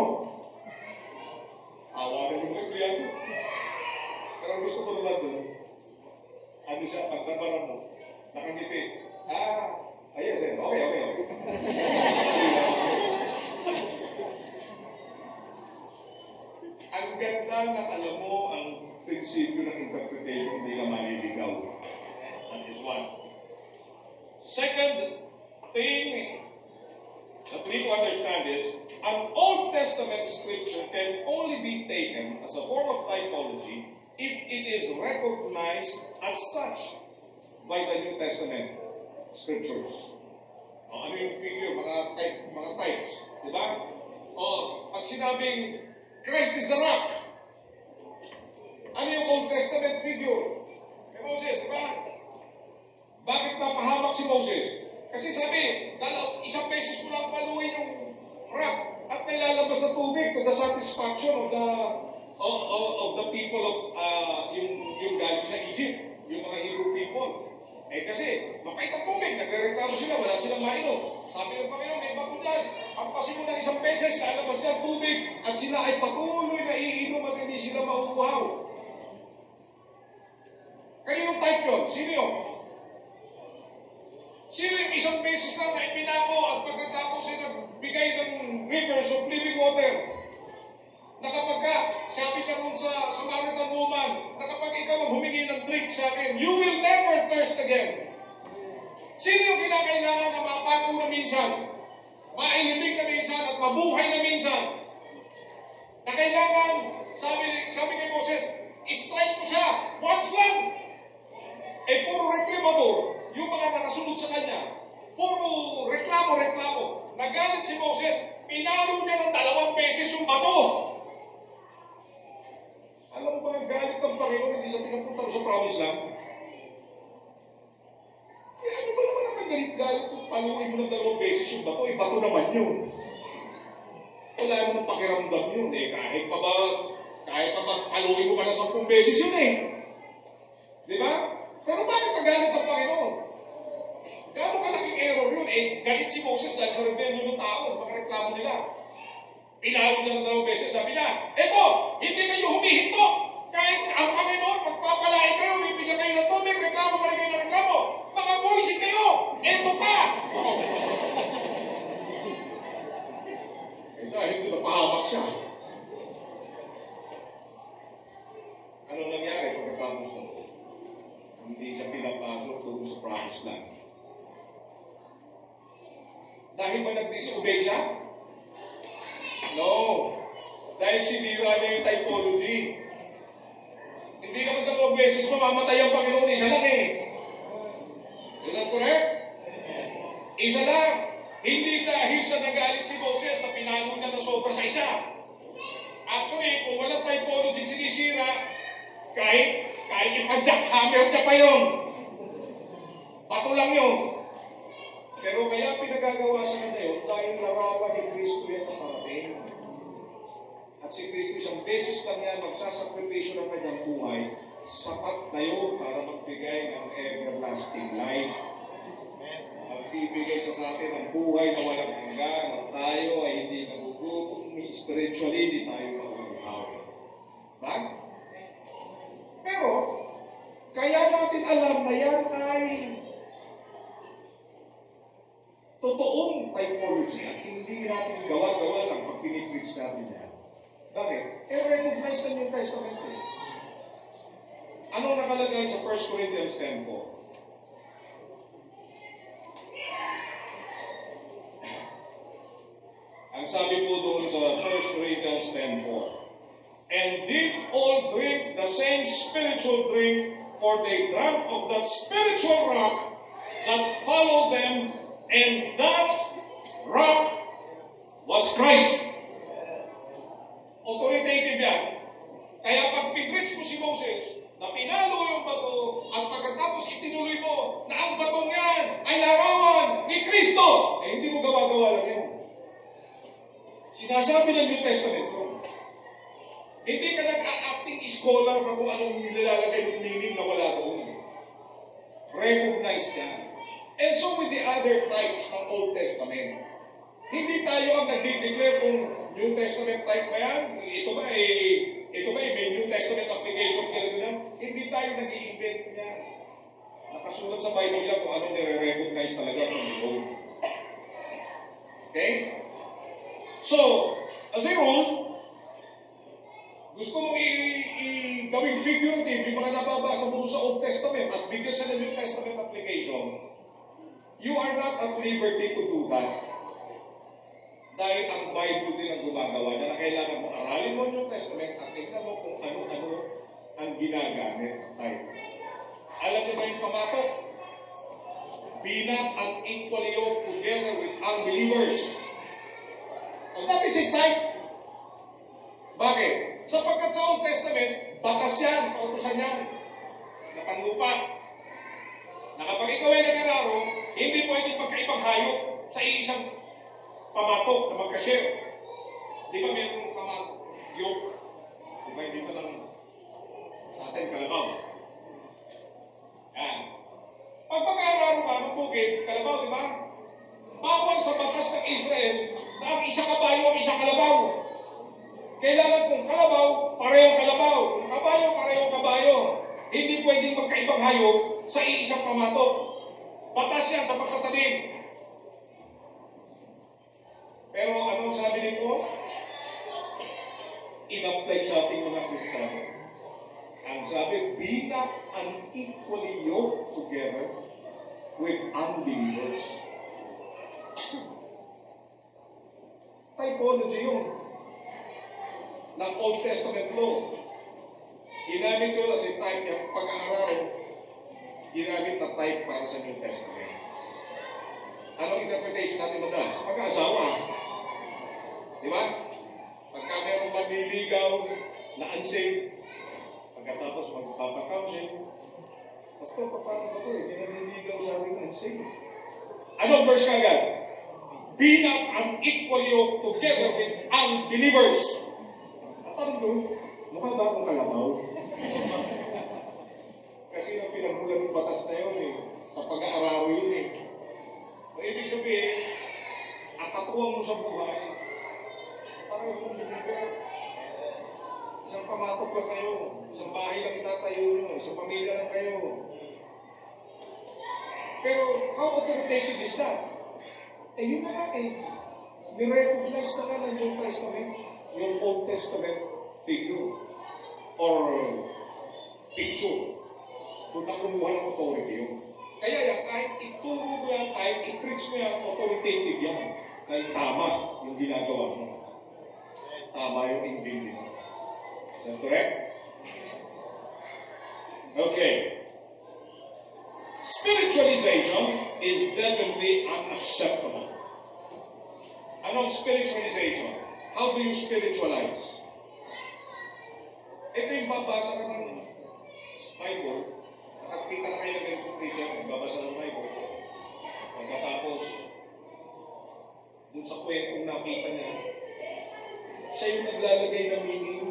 Speaker 1: awa na yung empleyado. Pero gusto ko naman doon, ano siya, pagkabaran mo, nakangiti. Ah, ayos eh, okay, okay, okay. Ang ganda na alam mo ang prinsipyo ng interpretation, hindi ka maliligaw. That is one. Second thing that we need to understand is, an Old Testament scripture can only be taken as a form of typology if it is recognized as such by the New Testament scriptures. O, ano yung figure, mga type, mga types, di ba? O, pag sinabing Christ is the rock, ano yung Old Testament figure? Kay Moses, di ba? Bakit napahamak si Moses? Kasi sabi, dalaw, isang beses mo lang paluin yung rock at may lalabas na tubig to the satisfaction of the of, of, of the people of uh, yung, yung galing sa Egypt, yung mga Hebrew people. Eh kasi, mapait ang tubig, nagre-reklamo sila, wala silang mainom. Sabi ng Panginoon, may bato dyan, hampasin mo ng isang beses, lalabas niya tubig, at sila ay patuloy na iinom at hindi sila mauuhaw. Kaninong type yun? Sino yun? Sino yung isang beses lang na ipinako at pagkatapos ay nagbigay ng rivers of living water? Na kapag ka, sabi ka nun sa Samaritan woman, na kapag ikaw ang humingi ng drink sa akin, you will never thirst again. Sino yung kinakailangan na mapago na minsan, mailimig na minsan at mabuhay na minsan? Na kailangan, sabi, sabi kay Moses, strike mo siya, once lang. Eh, puro reklamador, yung mga nakasunod sa kanya, puro reklamo-reklamo. Nagalit si Moses, pinalo niya ng dalawang beses yung bato. Alam mo ba ang galit ng Panginoon, hindi sa pinapunta sa promise lang? Eh, ano ba naman ang galit-galit kung paluin mo ng dalawang beses yung bato? Eh, bato naman yun. Wala namang pakiramdam yun. Eh, kahit pa ba, kahit pa ba, paluin mo pa ng sampung beses yun eh. Di ba? Pero bakit magalit ang Panginoon? Gano'ng kalaking error yun? Eh, galit si Moses dahil sa rebellion ng tao, pagreklamo nila. Pinalo niya ng dalawang beses, sabi niya, eto, hindi kayo humihinto. Kahit ang Panginoon, pagpapalain kayo, bibigyan kayo ng tubig, reklamo pa rin kayo ng reklamo. Mga buwisit kayo, eto pa! Eh, dahil hindi napahamak siya. Ano nangyari pagkatapos mo? Hindi siya pinapasok doon sa promised land. Dahil ba nag-disobey siya? No. Dahil sinira niya yung typology. Hindi naman dalawang beses mamamatay ang Panginoon. Isa lang eh. Is that correct? Isa lang. Hindi dahil sa nagalit si Moses na pinalo niya na sobra sa isa. Actually, kung walang typology sinisira, kahit kahit ipa-jackhammer niya pa yun. Bato lang yun. Pero kaya pinagagawa sa kanya yun dahil larawan ni Kristo yan ang parating. At si Kristo isang beses lang yan magsasakripisyo ng kanyang buhay, sapat na yun para magbigay ng everlasting life. Magbibigay sa atin ng buhay na walang hanggan at tayo ay hindi nagugutom, spiritually hindi tayo magugutom. Ba? Pero, kaya natin alam na yan ay totoong typology at hindi natin gawa-gawa lang pag pinipreach natin yan. Bakit? Eh, recognize na New Testament eh. Anong nakalagay sa First Corinthians ten four? Ang sabi po doon sa First Corinthians ten four, and did all drink the same spiritual drink, for they drank of that spiritual rock that followed them, and that rock was Christ. Authoritative yan. Kaya pag pinreach mo si Moses, na pinalo yung bato, at pagkatapos itinuloy mo na ang batong yan ay larawan ni Kristo, eh hindi mo gawa-gawa lang yan. Sinasabi ng New Testament ko, hindi ka nag-acting scholar na kung anong nilalagay ng meaning na wala doon. Recognize yan. And so with the other types ng Old Testament, hindi tayo ang nag-declare kung New Testament type ba yan, ito ba eh, ito ba eh, may New Testament application ka rin lang, hindi tayo nag-i-invent yan. Nakasulat sa Bible lang kung anong nire-recognize talaga from the Old. Okay? So, as a rule, gusto mong i-gawing figurative yung mga nababasa mo sa Old Testament at bigyan sa New Testament application, you are not at liberty to do that. Dahil ang Bible din ang gumagawa niya na kailangan mo aralin mo yung Testament at tingnan mo kung ano-ano ang ginagamit ng Bible. Alam niyo ba yung pamatok? Be not unequally yoked together with unbelievers. And that is a type. Bakit? Sapagkat sa Old Testament, batas yan, kautusan yan, na panlupa. Na kapag ikaw ay nag-araro, hindi pwede pagkaibang hayop sa iisang pamatok na magka-share. Di ba mayroong pamatok? Yoke. Di ba hindi pa lang sa atin kalabaw? Yan. Pag mag-araro ka, magbukid, kalabaw, di ba? Bawal sa batas ng Israel na ang isa kabayo ang isa kalabaw. Kailangan kung kalabaw, parehong kalabaw. Kung kabayo, parehong kabayo. Hindi pwedeng magkaibang hayop sa iisang pamatok. Batas yan sa pagtatanim. Pero anong sabi nito? In-apply sa ating mga Kristiyano. Ang sabi, be not unequally yoked together with unbelievers. Typology yun ng Old Testament law. Ginamit yun as a type yung pag-aaral, ginamit na type para sa New Testament. Anong interpretation natin madalas? Pag-aasawa. Di ba? Pagka mayroong manliligaw na unsaved, pagkatapos magpapakounsel, Pastor, paano ba ito eh? Ginaniligaw sa ating unsaved. Anong verse kagad? Be not unequally yoked together with unbelievers. At ano doon? Mukha ba akong kalabaw? Kasi ang pinagmulan ng batas na yun eh. Sa pag-aararo yun eh. O ibig sabihin, ang katuwang mo sa buhay, parang yung believer. Isang pamatok lang kayo. Isang bahay lang itatayo nyo. Isang pamilya lang kayo. Pero how authoritative is that? Eh yun na nga eh. Nirecognize na nga ng New Testament yung Old Testament figure or picture. Kung nakumuha ng authority yun. Kaya yan, kahit ituro mo yan, kahit i-preach mo yan, authoritative yan. Dahil tama yung ginagawa mo. Tama yung intindi mo. Is that correct? Okay. Spiritualization is definitely unacceptable. Anong spiritualization? How do you spiritualize? Ito yung babasa ka ng Bible. Nakakita na kayo ng ganitong preacher, nagbabasa ng Bible. Pagkatapos, dun sa kwentong nakita niya, siya yung naglalagay ng meaning.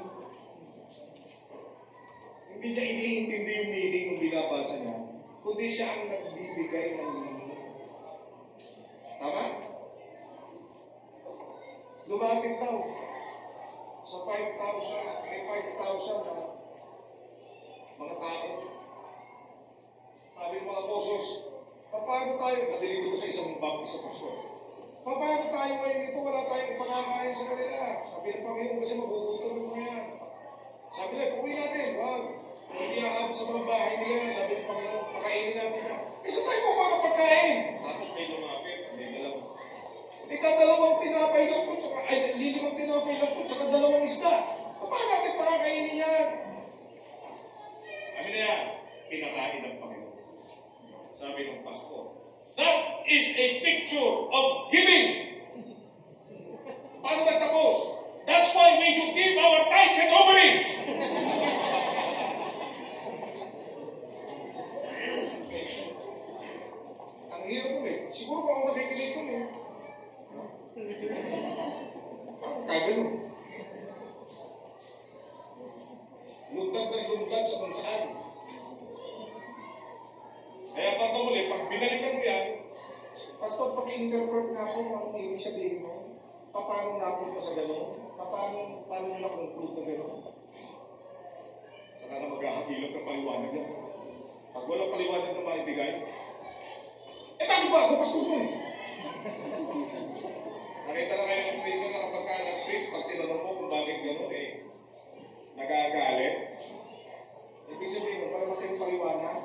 Speaker 1: Hindi niya iniintindi yung meaning ng binabasa niya, kundi siya ang nagbibigay ng meaning. Tama? Lumapit daw sa five thousand, may five thousand na mga tao. Sabi ng mga apostles, paano tayo, nadilig ko sa isang baptist sa pastor, paano tayo ngayon dito, wala tayong pangakain sa kanila. Sabi ng Panginoon kasi magugutom ng mga yan. Sabi nila, pauwi natin, wag. Hindi aabot sa mga bahay nila. Sabi ng Panginoon, pakainin natin na. Eh, saan tayo kung mga pagkain? Tapos may lumapit, may dalawa. Ikaw dalawang tinapay lang po, tsaka, ay, lilimang tinapay lang po, tsaka dalawang isda. Paano natin pakakainin yan? Sabi na yan, pinakain ng Panginoon. Sabi ng pastor, that is a picture of giving. Paano nagtapos? That's why we should give our tithes and offerings. Ang hirap mo eh. Siguro kung ako nakikinig ko eh. Kagano. Lundag ng lundag sa kung saan. Kaya tanda muli, pag binalikan mo yan, pastor, paki-interpret nga po kung anong ibig sabihin mo. Paano napunta sa gano'n? Paano, paano nyo na-conclude na gano'n? Saka na maghahapilog ng paliwanag yan. Pag walang paliwanag na maibigay, eh bakit ba? Ako pastor mo eh. Nakita na kayo ng preacher na kapag ka nag-preach, pag tinanong mo kung bakit gano'n eh, nagagalit. Ibig sabihin mo, para matayong paliwanag.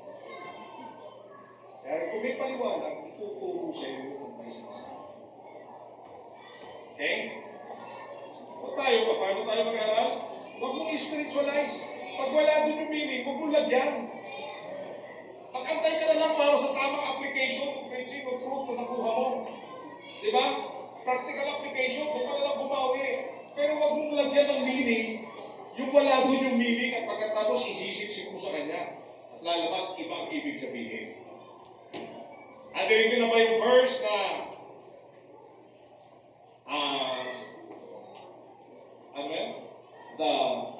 Speaker 1: Kaya kung may paliwanag, ituturo sa iyo kung may sinasabi. Okay? O tayo, paano tayo mag-aral? Huwag mong i-spiritualize. Pag wala doon yung meaning, huwag mong lagyan. Pag-antay ka na lang para sa tamang application ng preaching o fruit na nakuha mo. Di ba? Practical application, huwag ka na lang bumawi. Pero huwag mong lagyan ng meaning, yung wala doon yung meaning at pagkatapos isisiksik mo sa kanya. At lalabas iba ang ibig sabihin. At rin na ba yung verse na uh, ano yan? The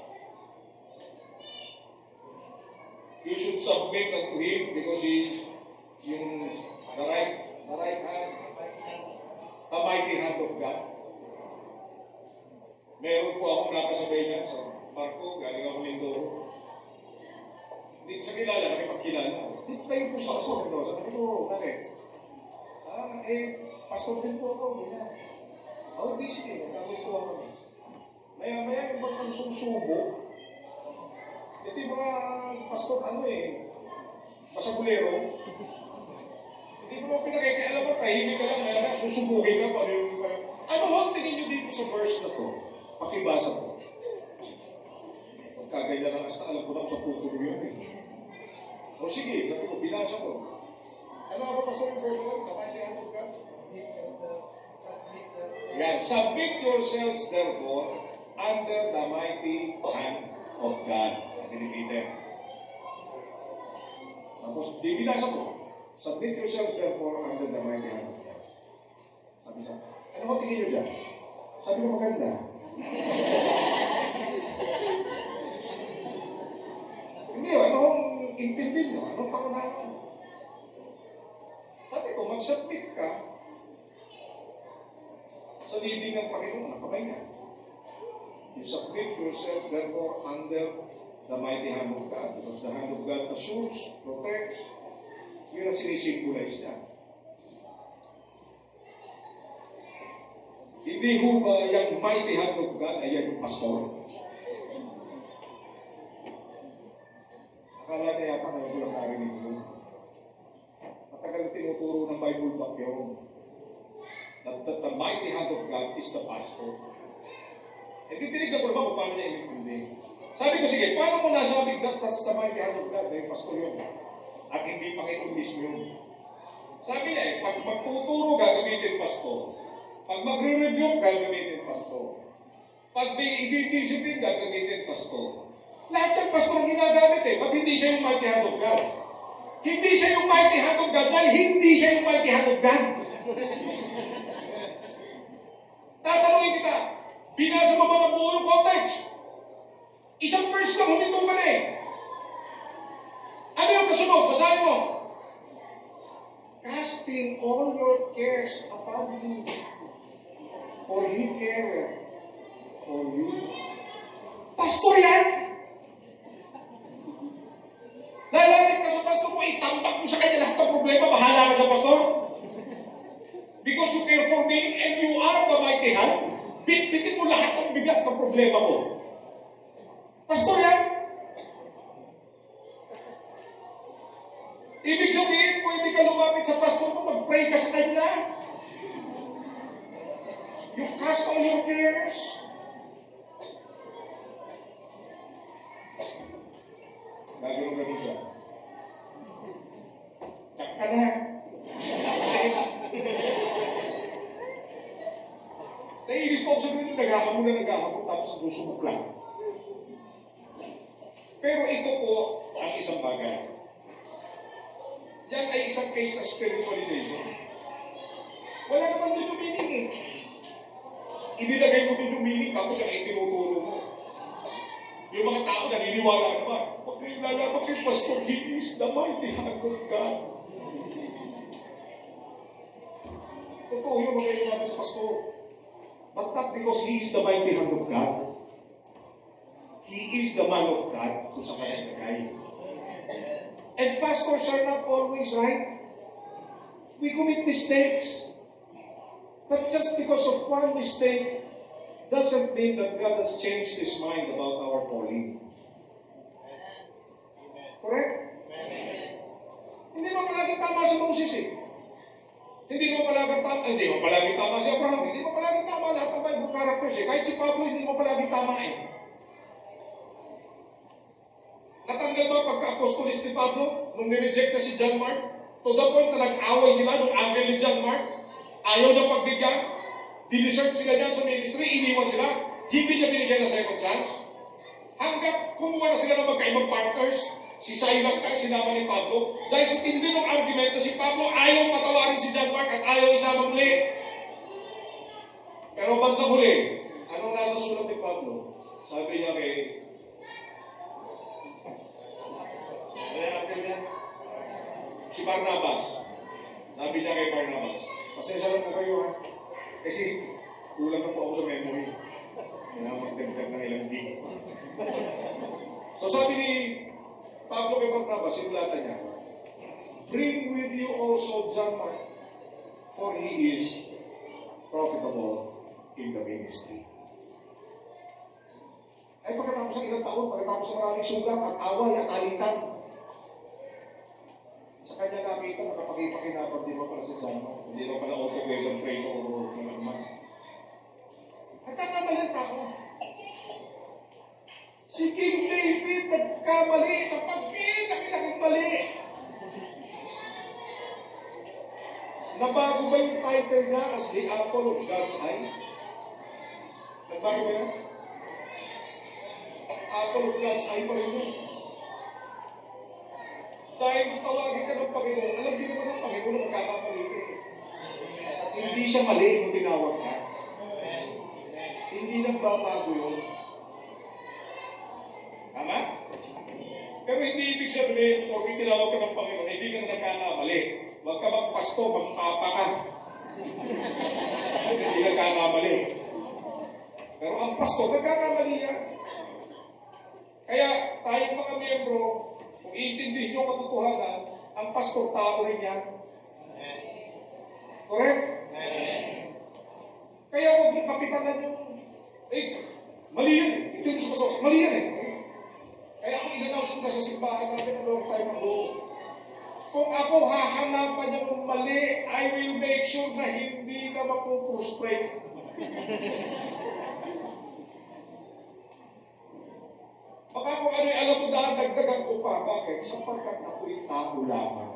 Speaker 1: you should submit unto him because he is yung the right, the right hand, the mighty hand of God. Meron po akong nakasabay niya sa Marco, galing ako Mindoro. Hindi ko siya kilala, nakipagkilala. Hindi tayo po sa pastor ito. Sabi ko, bakit? Ah, eh, pastor din po ako. Oh, di sige, nagkakit po ako. Maya-maya yung basta susubo. Ito yung mga pastor, ano eh, pasabulero. Hindi mo pinakikialam mo, tahimik ka lang, maya-maya, susubugin ka pa. Ano ho, tingin nyo dito sa verse na to? Pakibasa po. Pagkagaya lang, hasta alam ko na sa puto mo yun eh. O sige, sabi ko, binasa ko. Ano ako pastor yung verse one? Kapag-ihan mo ka? Yan, submit yourselves therefore under the mighty hand of God. Sa Pilipino. Tapos, di binasa ko. Submit yourselves therefore under the mighty hand of God. Sabi sa, ano ko tingin nyo dyan? Sabi ko maganda. Hindi, anong intindin nyo? Anong pangunahan? Sabi ko, mag-submit ka sa leading ng Panginoon na kamay niya. You submit yourself therefore under the mighty hand of God because the hand of God assures, protects, yun ang sinisimbolize niya. Hindi ho ba yung mighty hand of God ay yung pastor? Akala niya yata na walang narinig yun. Matagal tinuturo ng Bible back yun. That, that the mighty hand of God is the pastor. Eh, titinignan ko naman kung paano niya inintindi. Sabi ko, sige, paano mo nasabi that that's the mighty hand of God? Dahil pastor yun. At hindi Panginoon mismo yun. Sabi niya eh, pag magtuturo, gagamitin pastor. Pag magre-review, gagamitin pastor. Pag i-discipline, gagamitin pastor. Lahat yung pastor ang ginagamit eh. Ba't hindi siya yung mighty hand of God? Hindi siya yung mighty hand of God dahil hindi siya yung mighty hand of God. Tatanungin kita, binasa mo ba ng buo yung context? Isang verse lang, huminto ka na eh. Ano yung kasunod? Basahin mo. Casting all your cares upon Him, for He careth for you. Pastor yan! Lalapit ka sa pastor mo, itambak mo sa kanya lahat ng problema, bahala ka dyan, pastor. Because you care for me and you are the mighty hand, bit-bitin mo lahat ng bigat ng problema mo. Pastor yan. Ibig sabihin, pwede ka lumapit sa pastor mo, mag-pray ka sa kanya. You cast all your cares. Gagawin-gawin siya. Tsak ka na. Naiinis pa ako sa ganyan, naghahamon na naghahamon, tapos susubok lang. Pero ito po ang isang bagay. Yan ay isang case na spiritualization. Wala naman din yung meaning eh. Inilagay mo din yung meaning, tapos yan ay tinuturo mo. Yung mga tao naniniwala naman. Huwag kayong lalabag si Pastor, he is the mighty hand of God. Totoo yun, huwag kayong lalabag sa Pastor. But not because he is the mighty hand of God. He is the man of God kung sa kanyang lagay. And pastors are not always right. We commit mistakes. But just because of one mistake doesn't mean that God has changed His mind about our calling. Correct? Hindi mo palaging tama si Moses eh. Hindi mo palaging tama, hindi mo palaging tama si Abraham, hindi mo palaging tama lahat ng Bible characters eh. Kahit si Pablo, hindi mo palaging tama eh. Natanggal ba pagka-apostolis ni Pablo nung nireject na si John Mark? To the point na nag-away sila nung uncle ni John Mark. Ayaw niya pagbigyan. Dinisert sila dyan sa ministry, iniwan sila. Hindi niya binigyan ng second chance. Hanggat kumuha na sila ng magkaibang partners, si Silas kaya sinama ni Pablo. Dahil sa tindi ng argument na si Pablo ayaw patawarin si John Mark at ayaw isama muli. Pero banda muli, anong nasa sulat ni Pablo? Sabi niya kay si Barnabas. Sabi niya kay Barnabas, pasensya lang po kayo ha. Kasi kulang na po ako sa memory. Kailangan magdagdag ng ilang gig. So sabi ni Pablo kay Barnabas, sinulatan niya, bring with you also John Mark, for he is profitable in the ministry. Ay pagkatapos ng ilang taon, pagkatapos ng maraming sugat at away at alitan, sa kanya nakita, nakapakipakinapan, di ba pala si John Mark? Hindi ba pala auto-weather train o kung naman. Nagkakamalit ako. Si King David nagkamali, napagkinakilaking mali. Nabago ba yung title niya as the apple of God's eye? Nabago ba yan? Apple of God's eye pa rin yun. Dahil tawagin ka ng Panginoon, alam din mo ng Panginoon na magkakapali ka eh. Hindi siya mali kung tinawag ka. Hindi nagbabago yun. Tama? Pero hindi ibig sabihin, kung tinawag ka ng Panginoon, hindi ka na nagkakamali. Huwag ka magpasto, magpapa ka. Hindi nagkakamali. Pero ang pasto, nagkakamali yan. Kaya tayo mga miyembro, kung iintindihin nyo katotohanan, ang pastor tao rin yan. Correct? Kaya huwag mong kapitanan yung, eh, mali yan eh. Ito yung pastor, mali yan eh. Kaya ako in-announce ko na sa simbahan namin a long time ago. Kung ako hahanapan niya ng mali, I will make sure na hindi ka mapuprostrate. Baka kung ano yung alam mo dahil dagdagan ko pa. Bakit? Sapagkat ako'y tao lamang.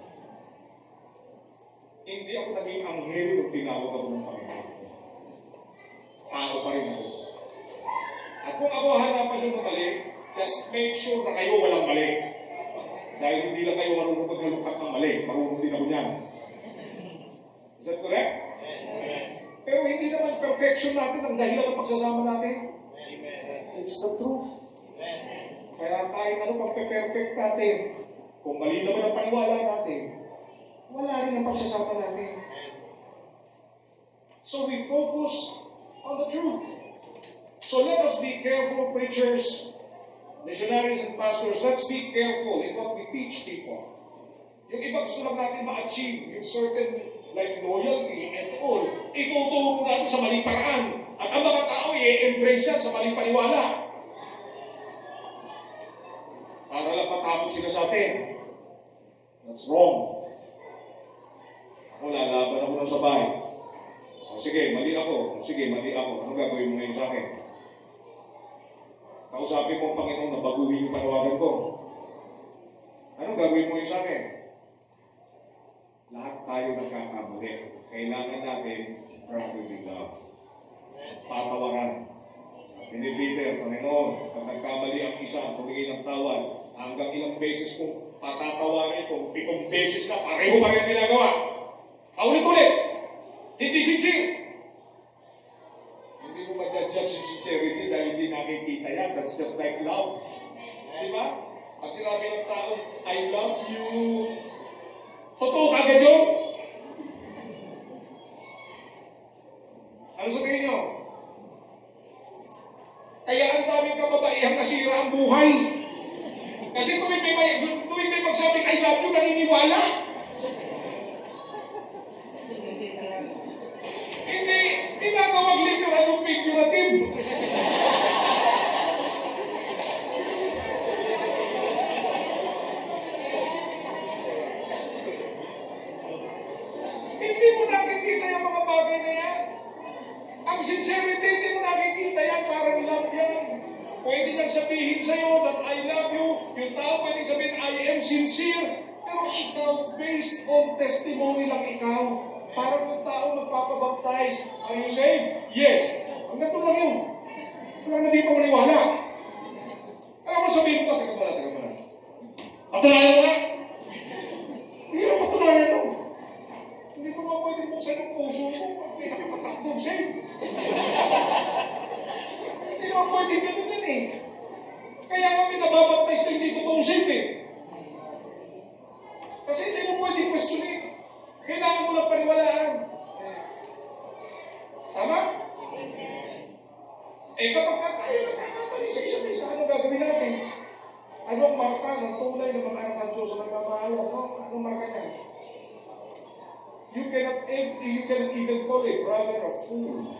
Speaker 1: Hindi ako naging anghel nung tinawag ako ng Panginoon. Tao pa rin ako. At kung ako hanapan yung mali, just make sure na kayo walang mali. Dahil hindi lang kayo marunong maghalukak ng mali. Marunong din ako yan. Is that correct? Pero hindi naman perfection natin ang dahilan ng pagsasama natin. It's the truth. Kaya kahit ano pang pe-perfect natin, kung mali naman ang paniwala natin, wala rin ang pagsasama natin. So we focus on the truth. So let us be careful, preachers, missionaries and pastors. Let's be careful in what we teach people. Yung iba gusto lang natin ma-achieve yung certain like loyalty and all. Ituturo natin sa maling paraan. At ang mga tao i-embrace yan sa maling paniwala. Para lang matakot sila sa atin. That's wrong. Ako, lalaban ako ng sabay. O sige, mali ako. O sige, mali ako. Anong gagawin mo ngayon sa akin? Kausapin mo ang Panginoon na baguhin yung panawagan ko. Anong gagawin mo ngayon sa akin? Lahat tayo nagkakamali. Kailangan natin brotherly love. Patawaran. Hindi Peter, Panginoon, pag nagkamali ang isa, tumingin ng tawad, hanggang ilang beses kung patatawarin kung pitong beses ka, pareho pa rin ginagawa. Paulit-ulit. Hindi sincere. Hindi mo ma-judge yung sincerity dahil hindi nakikita yan. That's just like love. Di ba? Pag sinabi ng tao, I love you. Totoo kagad yun? Ano sa tingin nyo? Kaya ang daming kababaihang nasira ang buhay. Kasi tuwing may, tuwing may magsabing I love you, naniniwala. Hindi, ginagawag literal yung figurative. Hindi mo nakikita yung mga bagay na yan. Ang sincerity, hindi mo nakikita yan, parang love yan. Pwede nang sabihin sa'yo that I love you. Yung tao pwede sabihin, I am sincere. Pero ikaw, based on testimony lang ikaw. Parang yung tao magpapabaptize. Are you saved? Yes. Hanggang ito lang yun. Wala na di pa maniwala. Alam mo sabihin ko, teka muna, teka muna. Patunayan mo na. Hindi na patunayan mo. Hindi ko ba pwede buksan yung puso ko pag may nakakatakbong saved. Hindi naman pwede ganun din eh. Kaya nga may nababaptize na hindi totoong saved eh. Kasi hindi mo pwede question eh. Kailangan mo lang paniwalaan. Tama? Eh kapag tayo nagkakatali sa isa't isa, ano gagawin natin? Anong marka ng tunay ng mga anak ng Diyos na nagmamahal? Ano? Anong marka niya? You cannot, you cannot even call a brother a fool.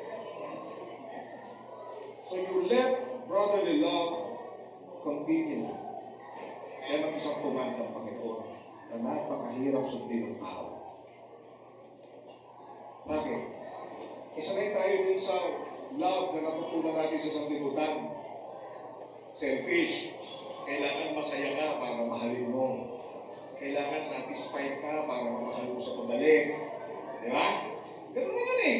Speaker 1: So you let brotherly love continue. Yan ang isang command ng Panginoon na napakahirap sundin ng tao. Bakit? Isanay tayo dun sa love na natutunan natin sa sanglibutan. Selfish. Kailangan masaya ka para mahalin mo. Kailangan satisfied ka para mamahal mo sa pabalik. Di ba? Ganun na yan eh.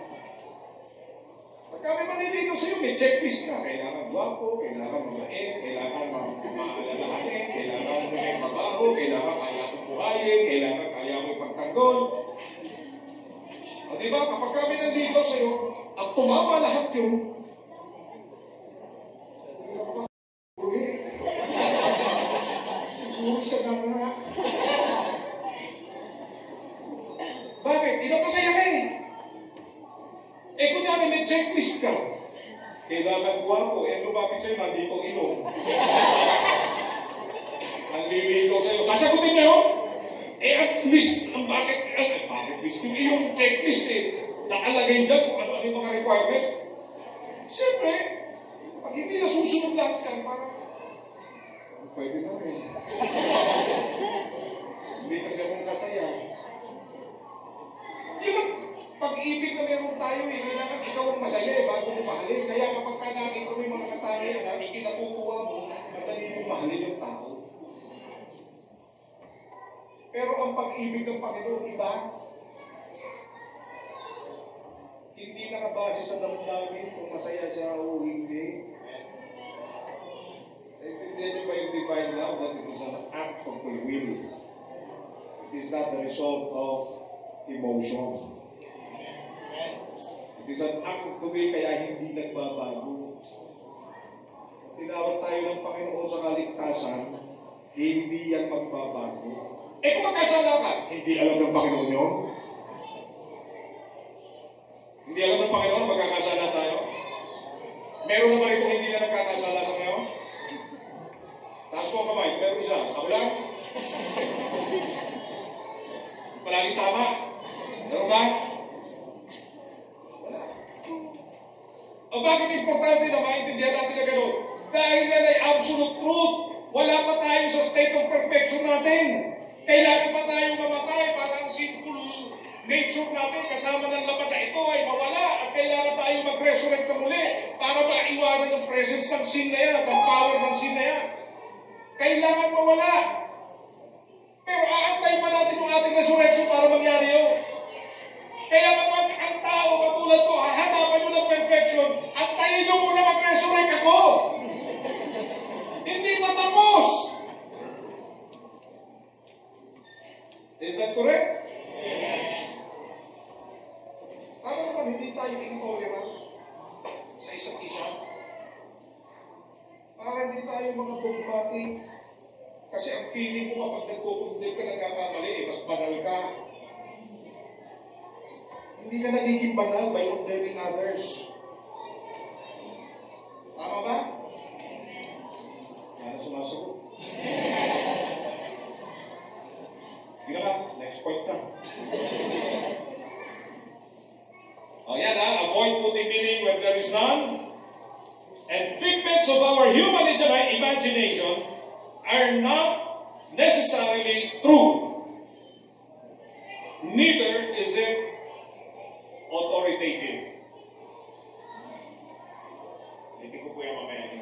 Speaker 1: Pagka may maniligaw sa'yo, may checklist ka. Kailangan guwapo, kailangan mabait, kailangan maalalahanin, kailangan may mabaho, kailangan kaya mo buhayin, kailangan kaya mo ipagtanggol. O di ba? Kapag kami nanligaw sa'yo, at tumama lahat yun, siguro siya na nga. Bakit? Pinapasaya ka eh. Eh kung namin may checklist ka, kailangan guwapo, eh lumapit sa'yo na dito ilong. Ang liligaw sa'yo, sasagutin niyo? Eh at least, ang bakit, eh, bakit list? Yung iyong checklist eh, nakalagay dyan kung ano yung mga requirements. Siyempre, pag hindi nasusunod lahat yan, parang, pwede na rin. Hindi ka ganun kasaya. Yun ang pag-ibig na meron tayo eh. Kailangan ikaw ang masaya eh, bago mo mahalin. Kaya kapag ka natin kung may mga katangian na ikinatutuwa mo, madali mo mahalin yung tao. Pero ang pag-ibig ng Panginoon, iba. Hindi nakabase sa damdamin kung masaya siya o hindi. Naintindihan niyo ba yung divine love that it is an act of the will? It is not the result of emotions. It is an act of the will kaya hindi nagbabago. Tinawag tayo ng Panginoon sa kaligtasan, hindi yan magbabago. Eh kung magkasala ka, hindi alam ng Panginoon yun? Hindi alam ng Panginoon, magkakasala tayo? Meron naman itong hindi na nagkakasala sa ngayon? Taas po ang kamay, meron isa. Ako lang? Palagi tama. Meron ba? Wala. O bakit importante na maintindihan natin na gano'n? Dahil yan ay absolute truth. Wala pa tayo sa state of perfection natin. Kailangan pa tayong mamatay para ang sinful nature natin kasama ng laman na ito ay mawala at kailangan tayo mag-resurrect na muli para maiwanan ang presence ng sin na yan at ang power ng sin na yan. Kailangan mawala. Pero aantay pa natin yung ating resurrection para mangyari yun. Kaya kapag ang tao katulad ko, hahanapan nyo ng perfection, antayin nyo muna mag-resurrect ako. Hindi pa tapos. Is that correct? Para naman hindi tayo intolerant sa isa't isa. Para hindi tayo mga dogmatic. Kasi ang feeling mo kapag nagkukundig ka nagkakamali, eh, mas banal ka. Hindi ka nagiging banal by condemning others. Tama ba? Ano sumasagot? Sige na, next point na. O yan ha, avoid putting meaning where there is none. And figments of our human imagination are not necessarily true. Neither is it authoritative. Hindi ko po yung mamaya.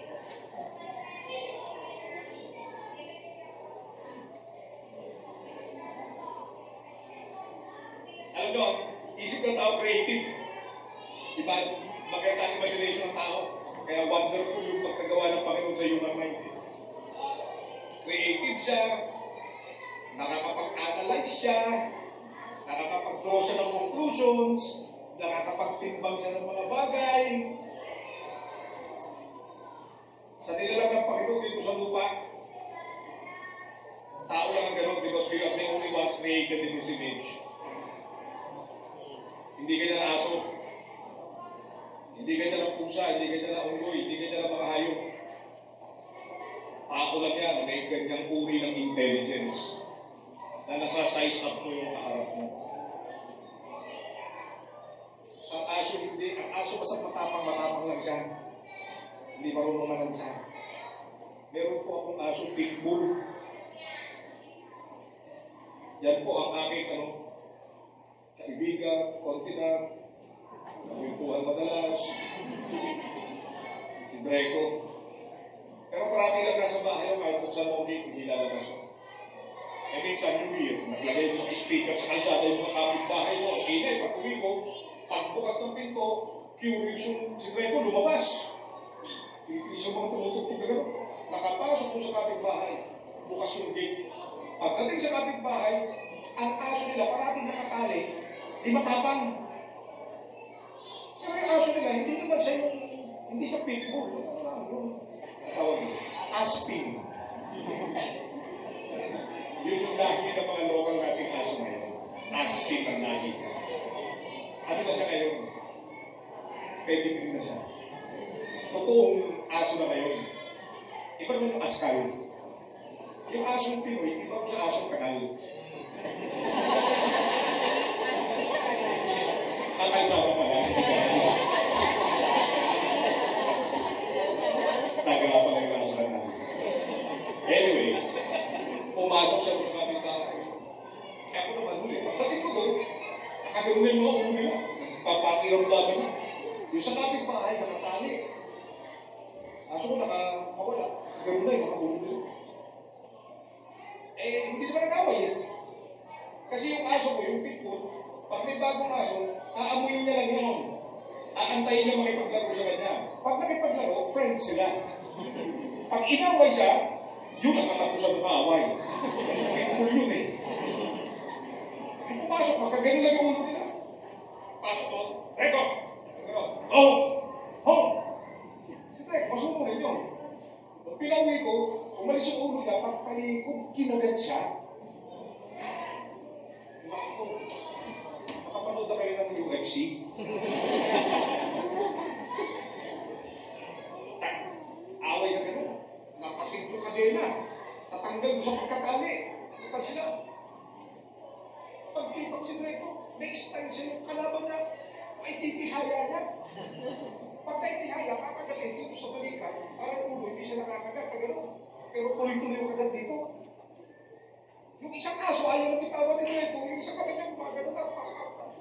Speaker 1: Alam nyo, isip ng tao creative. Diba? Maganda ang imagination ng tao. Kaya wonderful yung pagkagawa ng Panginoon sa human mind. Creative siya, nakakapag-analyze siya, nakakapag-draw siya ng conclusions, nakakapagtimbang siya ng mga bagay. Sa nilalang ng Panginoon dito sa lupa, tao lang ang gano'n because we are the only ones created in His image. Hindi kanya na aso, hindi kanya na pusa, hindi kanya na unggoy, hindi kanya na mga hayop. Tao lang yan, may ganyang uri ng intelligence na nasa-size up mo yung kaharap mo. Ang aso hindi, ang aso basta matapang-matapang lang siya. Hindi marunong manansa. Meron po akong aso pitbull. Yan po ang aking ano, kaibigan, confidant, nagwimpuhan madalas, si Draco. Pero parati lang nasa bahay, kahit kung saan mo hindi lalabas mo. E minsan, New Year, naglagay mo ng speaker sa kalsada yung mga kapitbahay mo. Ang inay, pag uwi ko, pagbukas ng pinto, curious yung si Draco, lumabas. Isa mga tumutugtog na gano'n. Nakapasok po sa kapitbahay, bukas yung gate. Pagdating sa kapitbahay, ang aso nila parating nakatali, di matapang. Pero yung aso nila, hindi naman siya yung, hindi siya pitbull. Ano lang yung, tawag yun, aspin. Yun yung lahi ng mga local nating aso ngayon. Aspin ang lahi. Ano na siya ngayon? Pedigree na siya. Totoong aso na ngayon. Iba naman yung askal. Yung asong Pinoy, iba sa asong kanal. Kakalsada pa lang. Taga pa lang yung aso kanal. Anyway, pumasok siya sa kapitbahay. Kaya ako naman huli. Pagdating ko doon, nakaganoon na yung mga ulo nila. Papakiramdaman na. Yung sa kapitbahay, nakatali. Aso ko nakamawala. Ganoon na yung mga ulo nila. Eh, hindi naman nag-away eh. Kasi yung aso ko, yung pitbull, pag may bagong aso, aamuyin niya lang yun. Aantayin niya makipaglaro sa kanya. Pag nakipaglaro, friends sila. Pag inaway siya, yun ang katapusan ng kaaway. Pitbull yun eh. Yung pumasok, magkagano lang yung ulo nila. Pasok ko, Reko! Oh! Home! Si Trek, masunurin yun. Nung pinauwi ko, umalis yung ulo niya, pagtali ko, kinagat siya. Ako, nakapanood na kayo ng U F C. Away na gano'n. Napating ko kadena. Tatanggal ko sa pagkatali.
Speaker 2: naititihaya niya. Pag naitihaya, kakagatin dito sa balikat, parang ulo, hindi siya nakakagat, kagano. Pero tuloy-tuloy yung kagat dito. Yung isang aso, ayaw na bitawan ni Repo, yung isang kapit niya, kumagano ka, pakakapag.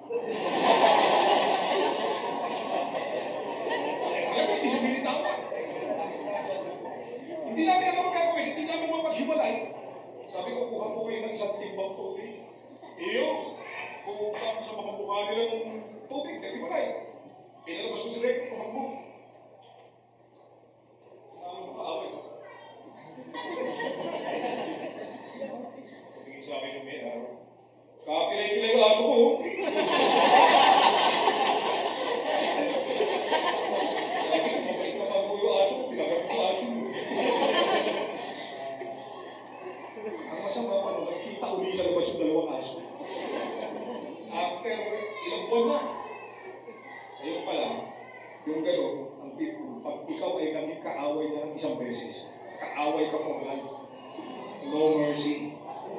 Speaker 2: Talaga, hindi siya binitawan. Hindi namin alam ang gagawin, hindi namin mapaghiwalay. Sabi ko, kuha po kayo ng isang timbang tubig. Iyo, kuha sa mga mukha nila ng tubig, naghiwalay. Pinalabas ko si Repo, kuha mo. Ano makaaway? Tingin sa akin yung may araw. Kakilay-kilay yung aso ko. Sabi ko, mabalik na pa po yung aso ko, pinagap ko aso mo. Ang masama pa nung nakikita uli sa labas yung dalawang aso. After ilang buwan na, ayun pala, yung gano'n, ang people, pag ikaw ay naging kaaway na ng isang beses, kaaway ka for life. No mercy.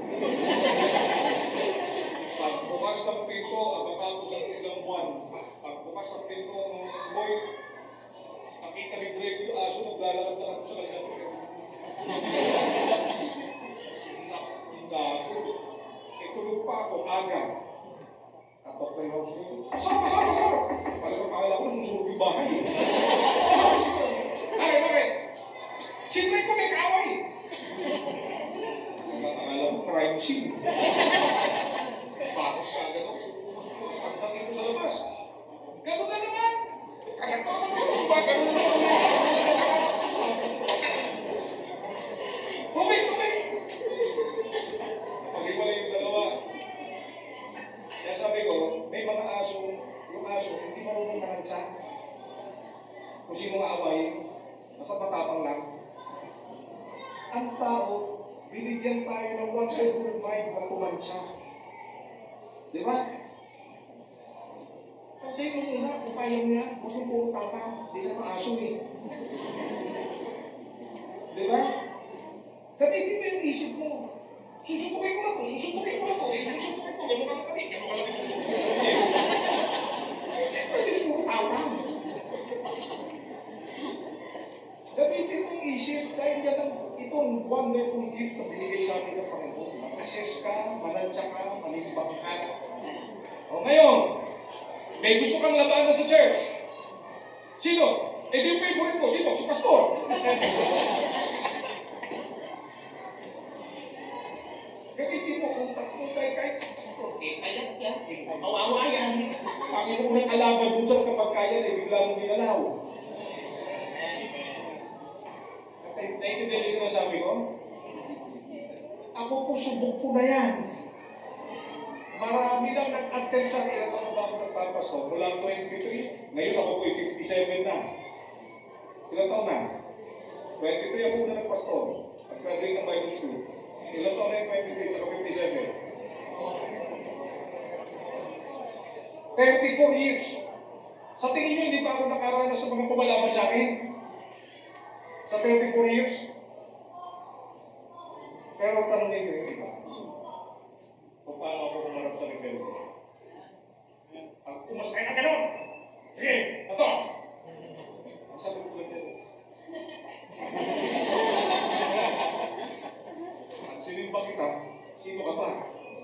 Speaker 2: Pag bukas ng pinto, ang matapos ang ilang buwan, pag bukas ng pinto, boy, nakita ni Greg yung aso, naglalakad-lakad sa kanya. Itulog pa ako, aga. Katok na yung house nito. Pasok, pasok, pasok! Talagang akala ko, susunod yung bahay. Pasok, pasok! Bakit, bakit? Siyempre ko may kaaway. Akala mo, crime scene. Bakit ka gano'n? Pagdating ko sa labas. Gano'n na naman. Kagat ko naman. Ba, gano'n na naman. Tubig, tubig! Pag-iwalay yung dalawa. Kaya sabi ko, may mga aso, yung aso, hindi marunong manantsa. Kung sino nga away, basta matapang lang. Ang tao, binigyan tayo ng wonderful mind na tumantsa. Di ba? Tansay mo muna kung kaya mo yan, huwag mong puro tapang, di ka maaso eh. Di ba? Gamitin mo yung isip mo. Susukukin ko na to, susukukin ko na to, eh, susukukin ko, gano'n ka na kami, gano'n ka lang susukukin ko. Pwede puro tapang. Gamitin mong isip dahil yan ang itong wonderful gift na binigay sa atin ng Panginoon. Mag-assess ka, manantsa ka, manimbang ka. O ngayon, may gusto kang labanan sa church. Sino? Eh di yung favorite mo. Sino? Si Pastor. Gamitin mo kung tatlo tayo kahit si Pastor. Eh, ayat yan. Eh, kawawa yan. Panginoon ang alaban mo dyan kapag kaya na, bigla mong ginalaw. Naintindihan niyo sinasabi ko? Ako po, subok po na yan. Marami lang nag-attend sa ilang mga bago nagpapasto. Mula twenty-three, ngayon ako po ay fifty-seven na. Ilang taon na? twenty-three ako na nagpastor. Nag-graduate ng Bible School. Ilang taon na yung twenty-three, tsaka fifty-seven? thirty-four years. Sa tingin niyo, hindi pa ako nakaranas sa mga pumalaman sa akin? Sa thirty-four years? Pero tanongin ko yung iba. Kung paano ako kumarap sa rebelde. Ang umasay na gano'n! Sige, pastor! Ang sabi ko lang gano'n. Ang sinimba kita, sino ka ba?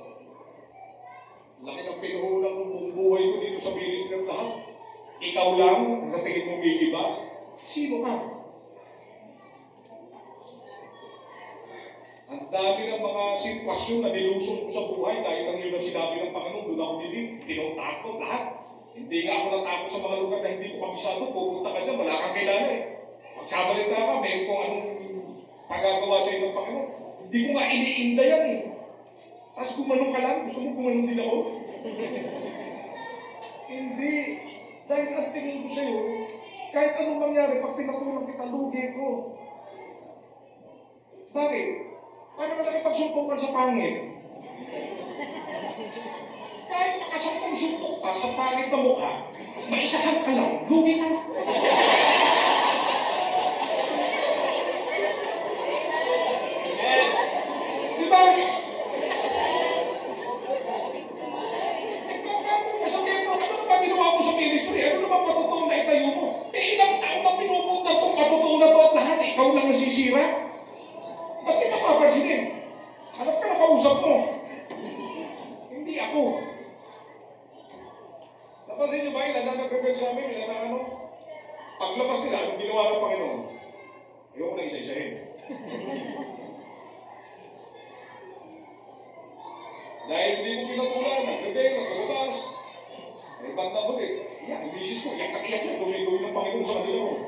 Speaker 2: Laki ng pinuhulang ng buhay ko dito sa bilis ng lahat. Ikaw lang, ang tingin mong gigiba. Sino ka? Ang dami ng mga sitwasyon na nilusong ko sa buhay dahil ang yun ang sinabi ng Panginoon, doon ako nilip, tinatakot lahat. Hindi nga ako natakot sa mga lugar na hindi ko kabisado, pupunta ka dyan, wala kang kilala eh. Magsasalita ka, may kung anong magagawa sa iyo ng Panginoon. Hindi ko nga iniinda yan eh. Tapos gumanong ka lang, gusto mo gumanong din ako? Hindi. Dahil ang tingin ko sa iyo, kahit anong mangyari, pag pinatulang kita, lugi ko. Bakit? Paano ka nakipagsuntukan sa pangit? Kahit nakasampung-suntok ka sa pangit na mukha, maisahan ka lang, lugi ka. Di ba? Sabihin mo, ano na ba ginawa mo sa ministry?
Speaker 1: sumisira? Ba't kita papansinin? Alam ka na kausap mo? Hindi ako. Napansin niyo ba ilan na nag-rebel sa amin? Ilan na ano? Paglabas nila, anong ginawa ng Panginoon? Ayoko na isa-isahin. Dahil hindi ko pinatulan, nag-rebel, nag-labas. Ay, banda ko eh. Iyak, ang bisis ko, iyak na iyak na gawin-gawin ng Panginoon sa kanila ko.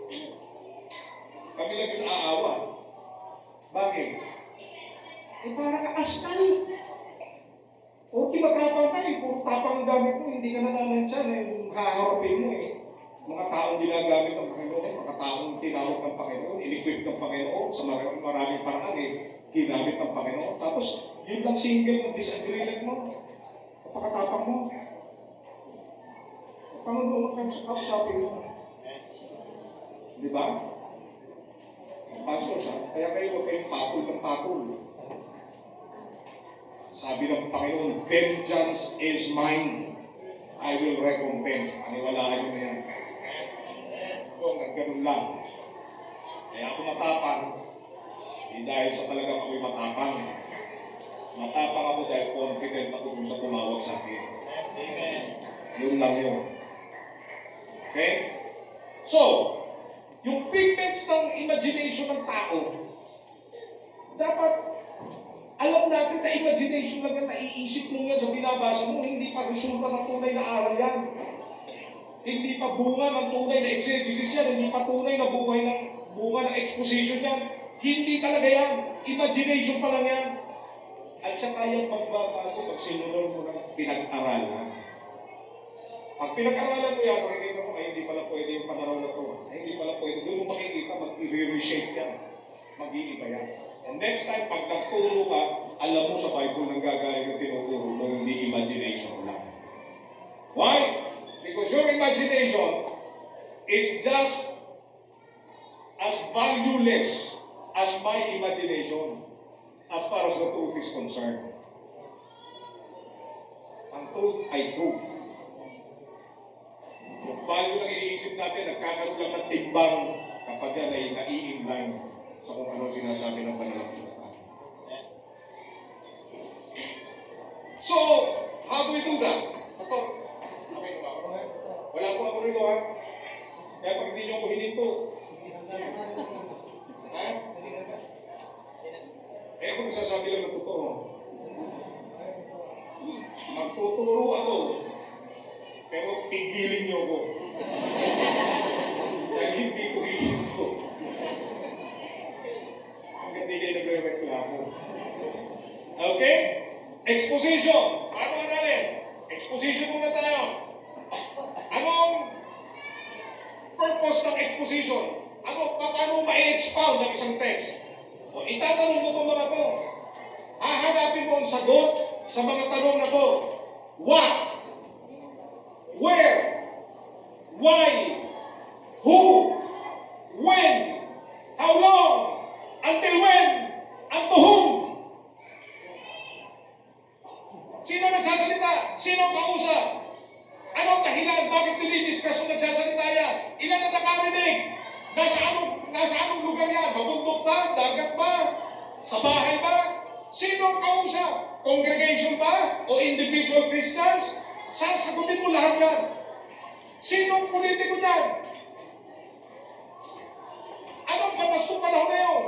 Speaker 1: Kami lang yung aawa. Bakit? Eh, para ka askal. Okay, matapang ka eh. Puro tapang ang gamit mo, hindi ka nananansya na yung haharapin mo eh. Mga taong ginagamit ng Panginoon, mga taong tinawag ng Panginoon, in-equip ng Panginoon sa maraming, maraming paraan eh, ginamit ng Panginoon. Tapos, yun lang single ng disagreement mo. Kapakatapang mo. Panginoon ang kausapin mo. Di ba? Pastor, sa, kaya kayo huwag kayong patol ng patol. Sabi ng Panginoon, vengeance is mine. I will recompense. Paniwalaan nyo na yan. Kung nagganun lang. Kaya ako matapang, hindi dahil sa talagang ako'y matapang. Matapang ako dahil confident ako dun sa tumawag sa akin. Amen. Yun lang yun. Okay? So, yung figments ng imagination ng tao, dapat alam natin na imagination lang yan, naiisip mo yan sa binabasa mo, hindi pa resulta ng tunay na aral yan. Hindi pa bunga ng tunay na exegesis yan, hindi pa tunay na buhay ng bunga ng exposition yan. Hindi talaga yan. Imagination pa lang yan. At saka yan magbabago pag sinunod mo ng pinag-aralan. Pag pinag-aralan mo yan, makikita mo, ay hindi pala pwede yung panaraw na ito. Ay hindi pala pwede. Doon mo makikita, mag-i-reshape yan. Mag-iiba yan. And next time, pag nagturo ka, alam mo sa Bible nang gagawin yung tinuturo mo, hindi imagination lang. Why? Because your imagination is just as valueless as my imagination as far as the truth is concerned. Ang truth ay truth. Yung value ng iniisip natin, nagkakaroon lang ng timbang kapag yan ay nai-inline sa kung ano sinasabi ng pananampalataya. So, how do we do that? Pastor, okay ba? Wala po ako rito ha. Kaya pag hindi nyo ko hininto. Ha? Kaya ako nagsasabi lang ng totoo. Magtuturo ako. Pero pigilin nyo ko. Dahil hindi ko hihinto. Hanggang hindi kayo nagre-reklamo. Okay? Exposition. Paano nga namin? Exposition muna tayo. Anong purpose ng exposition? Ano, paano ma-expound ang isang text? O, itatanong mo itong mga to. Hahanapin mo ang sagot sa mga tanong na to. What? Where? Why? Who? When? How long? Until when? And to whom? Sino nagsasalita? Sino ang kausap? Anong dahilan? Bakit dinidiscuss kung nagsasalita yan? Ilan na nakarinig? Nasa anong, nasa anong lugar yan? Mabundok ba? Dagat ba? Sa bahay ba? Sino ang kausap? Congregation ba? O individual Christians? Sasagutin mo lahat yan. Sino ang politiko dyan? Anong batas kong panahon na yun?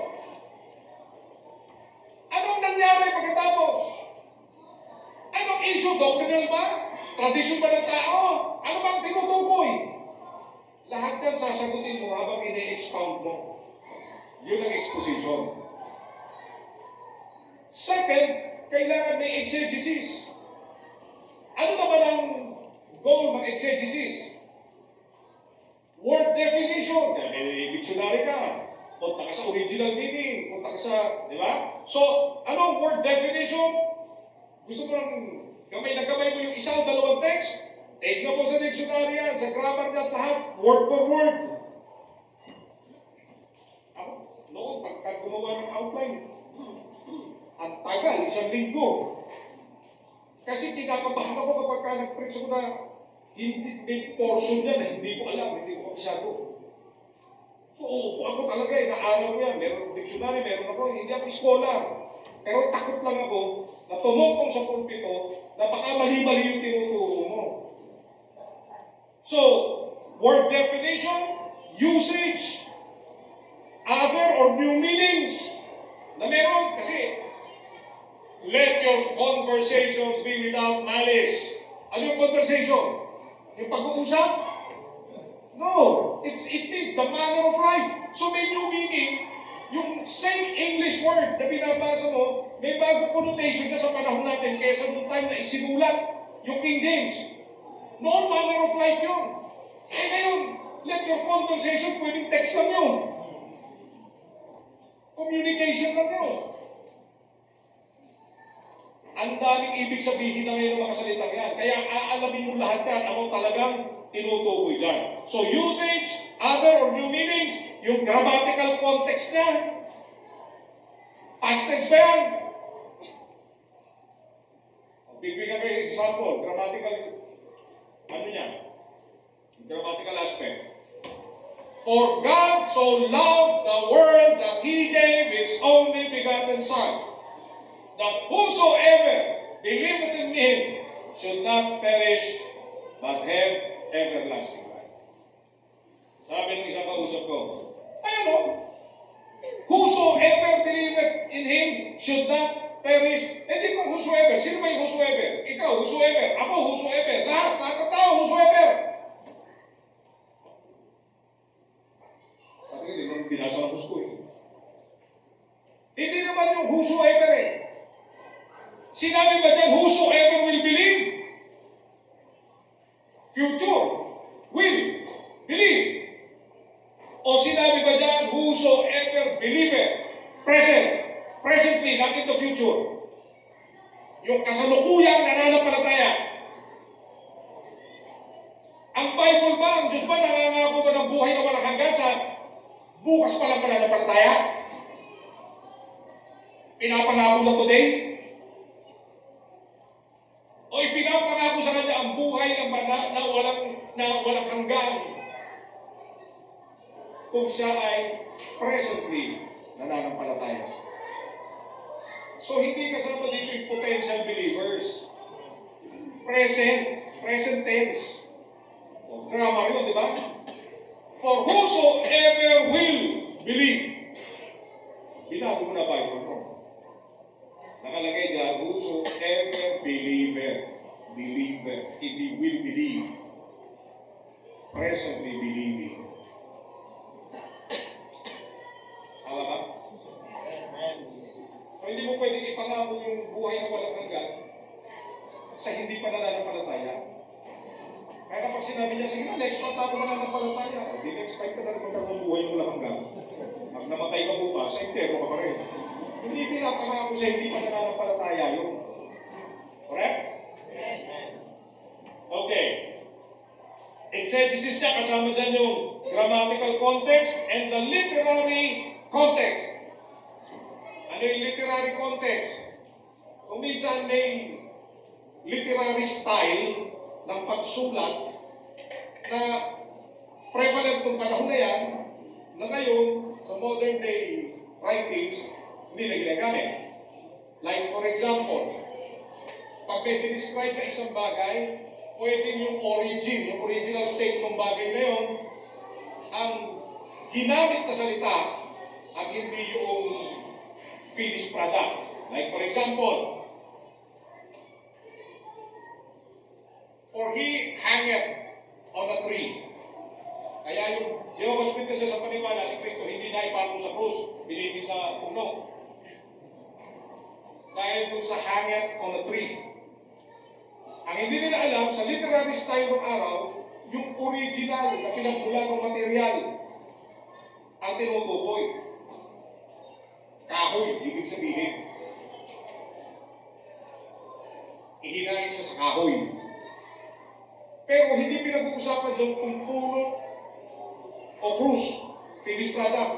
Speaker 1: Anong nangyari pagkatapos? Anong issue? Doctrinal ba? Tradisyon ba ng tao? Ano ba ang tinutukoy? Lahat yan sasagutin mo habang ine-expound mo. Yun ang exposition. Second, kailangan may exegesis. Ano naman ang goal ng exegesis? Word definition. Kaya may dictionary ka. Punta ka sa original meaning. Punta ka sa, di ba? So, ano ang word definition? Gusto mo lang gamay na gamay mo yung isang dalawang text? Tignan mo sa dictionary yan, sa grammar niya lahat, word for word. Ako, noon, pagka gumawa ng outline, ang tagal, isang linggo. Kasi kinakabahan ako kapag ka nag-preach ako na hindi, may portion niya na hindi ko alam, hindi ko kabisado. So, uupo ako talaga eh, naaral ko yan. Meron dictionary, meron ako, hindi ako scholar. Pero takot lang ako na tumungkong sa pulpito na baka mali-mali yung tinuturo mo. So, word definition, usage, other or new meanings na meron kasi let your conversations be without malice. Ano yung conversation? Yung pag-uusap? No. It's, it means the manner of life. So may new meaning. Yung same English word na binabasa mo, may bagong connotation na sa panahon natin kaysa noong time na isinulat yung King James. Noon, manner of life yun. Eh ngayon, let your conversation, pwedeng text lang yun. Communication lang yun. Ang daming ibig sabihin na ngayon ng mga salitang yan. Kaya aalamin mo lahat yan, ano talagang tinutukoy dyan. So usage, other or new meanings, yung grammatical context niya, past tense ba yan? Bibigyan ko yung example, grammatical, ano niya? Grammatical aspect. For God so loved the world that He gave His only begotten Son, that whosoever believeth in Him should not perish, but have everlasting life. Sabi ng isang kausap ko, ano? Whosoever believeth in Him should not perish. Eh di ba whosoever? Sino ba yung whosoever? Ikaw, whosoever. Ako, whosoever. Lahat, lahat ng tao, whosoever. Sabi hindi naman binasa ng ko eh. Hindi naman yung whosoever eh. Sinabi ba dyan, whosoever will believe? Future. Will. Believe. O sinabi ba dyan, whosoever believer? Present. Presently, not in the future. Yung kasalukuyang nananampalataya. Ang Bible ba, ang Diyos ba, nangangako ba ng buhay na walang hanggan sa bukas pa lang pananampalataya? Pinapangako na today? O ipinapangako sa kanya ang buhay na, na, na, walang, na walang hanggan kung siya ay presently nananampalataya. So hindi kasama dito yung potential believers. Present, present tense. O, grammar yun, di ba? For whosoever will believe. Binago mo na Bible mo. Nakalagay dyan, whosoever believer, believer, hindi will believe. Presently believing. Tama ba? O hindi mo pwedeng ipangako yung buhay na walang hanggan sa hindi pa nananampalataya. Kaya kapag sinabi niya, sige na, next month ako nananampalataya. Hindi next month ka na magkaroon ng buhay na walang hanggan. Pag namatay ka bukas, sa impero ka pa rin. Hindi pinapangako sa hindi pa nananampalataya yun. Correct? Okay. Exegesis niya, kasama dyan yung grammatical context and the literary context. Ano yung literary context? Kung minsan may literary style ng pagsulat na prevalent ng panahon na yan, na ngayon, sa modern day writings, hindi na ginagamit. Like for example, pag may describe na isang bagay, pwede yung origin, yung original state ng bagay na yun, ang ginamit na salita at hindi yung finished product. Like for example, for he hangeth on a tree. Kaya yung Jehovah's Witnesses sa paniwala, si Kristo hindi na ipatong sa krus, binigin sa puno. Dahil dun sa hangeth on a tree. Ang hindi nila alam, sa literary style ng araw, yung original na pinagmula ng material ang tinutukoy. Kahoy, ibig sabihin. Ihinain siya sa kahoy. Pero hindi pinag-uusapan yung kung puno o krus, finished product.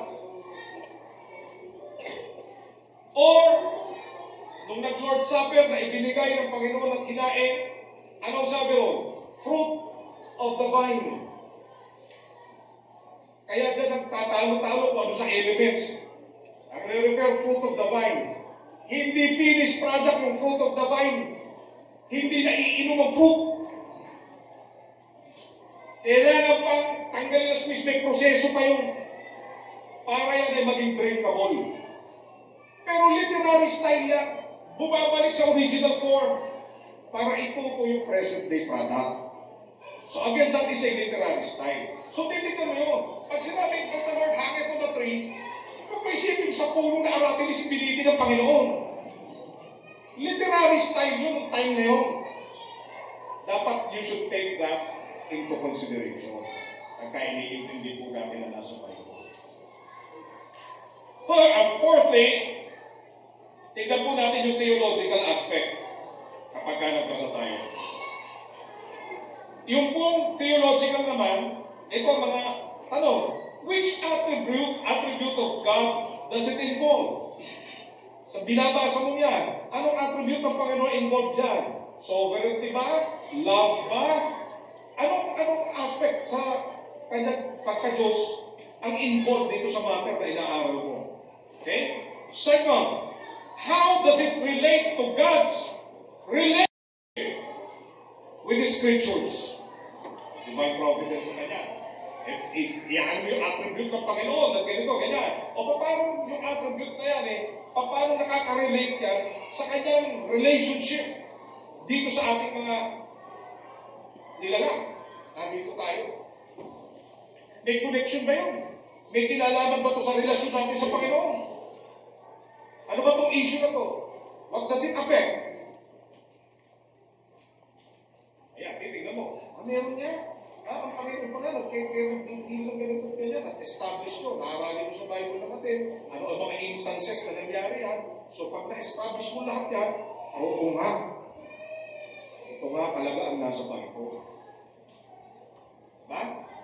Speaker 1: Or, nung nag-Lord Supper na ibinigay ng Panginoon at kinain, anong sabi ron? Fruit of the vine. Kaya dyan nagtatalo-talo kung ano sa elements. Ang re-refer fruit of the vine. Hindi finished product yung fruit of the vine. Hindi na iinom ang fruit. Kailangan pang tanggalin na squeeze, may proseso pa yung para yan ay maging drinkable. Pero literary style yan, bumabalik sa original form para ito po yung present day product. So again, that is a literary style. So titignan mo yun. Pag sinabi, if the Lord hangeth on the tree, magpaisipin sa puno na aratilis biniti ng Panginoon. Literary style yun, ng time na yun. Dapat you should take that into consideration. Pagka iniintindi po natin na nasa Bible. For, uh, fourthly, tignan po natin yung theological aspect kapag nagbasa tayo. Yung pong theological naman, ito mga tanong, which attribute, attribute of God does it involve? Sa binabasa mo yan, anong attribute ng Panginoon involved dyan? Sovereignty ba? Love ba? Anong, anong aspect sa kanyang pagka-Diyos ang involved dito sa matter na inaaral mo? Okay? Second, how does it relate to God's relationship with the Scriptures? Divine providence sa kanya. Iyan mo yung attribute ng Panginoon at ganito, ganyan. O paano yung attribute na yan eh, paano nakaka-relate yan sa kanyang relationship dito sa ating mga nilalang. Nandito tayo. May connection ba yun? May kinalaman ba ito sa relasyon natin sa Panginoon? Ano ba itong issue na ito? What does it affect? Ayan, titignan mo. Ah, meron niya. Ah, ang Panginoon pa nga, kaya hindi lang ganito ganyan. At-establish ko, naaralin mo sa Bible na natin. Ano ang mga instances na nangyari yan? So, pag na-establish mo lahat yan, oo nga. Ito nga talaga ang nasa Bible. Diba?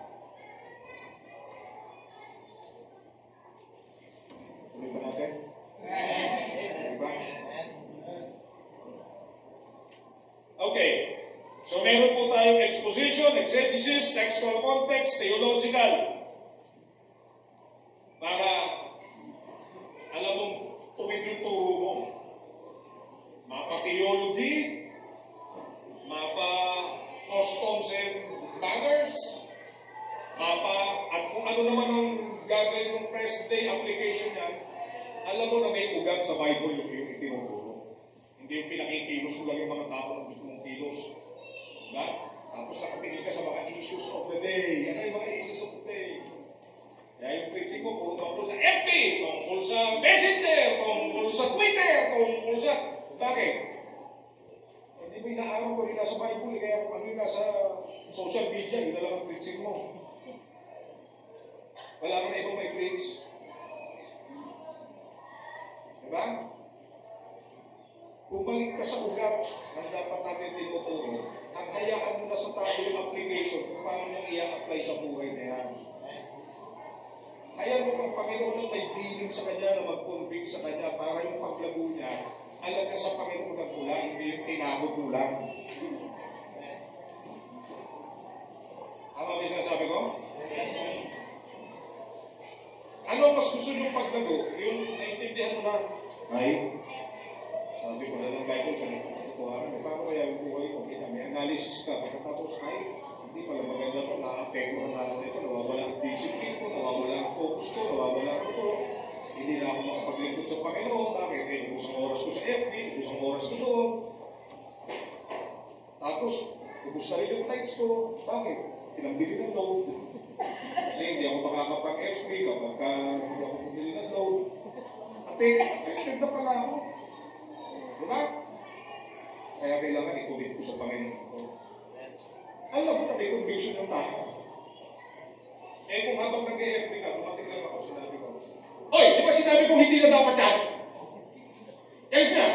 Speaker 1: Tuloy ba natin? Diba? Okay. So, meron po tayong exposition, exegesis, textual context, theological. Para, alam mong tuwid yung turo mo. Mapa-theology, mapa-customs and manners, mapa, at kung ano naman ang gagawin ng present day application niya, alam mo na may ugat sa Bible yung yung itinuturo. Hindi yung pinakikilos mo lang yung mga tao na gusto mong kilos. Diba? Tapos nakatingin ka sa mga issues of the day. Ano yung mga issues of the day? Kaya yung preaching mo, puro tungkol sa F B, tungkol sa Messenger, tungkol sa Twitter, tungkol sa... Bakit? Hindi mo inaaraw ko rin nasa Bible, kaya kung ano yung nasa social media, yun na lang ang preaching mo. Wala ka na ibang may preach. Diba? Bumalik ka sa ugat na dapat natin tinuturo at hayaan mo na sa tao yung application kung paano nyo i-apply sa buhay na yan. Hayaan mo ang Panginoon na may dealing sa kanya na mag-convict sa kanya para yung paglago niya, alam ka sa Panginoon na pula, hindi yung tinabot mo lang. Tama ba yung sinasabi ko? Ano mas gusto nyo paglago? Yung naintindihan mo na, ay, sabi ko na ng Bible, sa nagkakatuwaran, paano kaya yung buhay ko? Kita, may analysis ka, pagkatapos ay, hindi pala maganda ito, na-apekto ang tao nito, nawawala ang discipline ko, nawawala ang focus ko, nawawala ang ito. Hindi na ako makapaglingkod sa Panginoon, bakit? Eh, ubusang oras ko sa F B, ubusang oras ko doon. Tapos, ubus na rin yung tights ko, bakit? Pinambili ng load. Kasi hindi ako makakapag-F B kapag hindi ako pumili ng load. Apek, apek na pala ako. Diba? Kaya kailangan i-commit ko sa Panginoon ko. Alam mo na may conviction ng tao. Eh kung habang nag-E F B ka, tumating lang ako, sinabi ko, oy, di ba sinabi kong hindi na dapat yan? Yes na!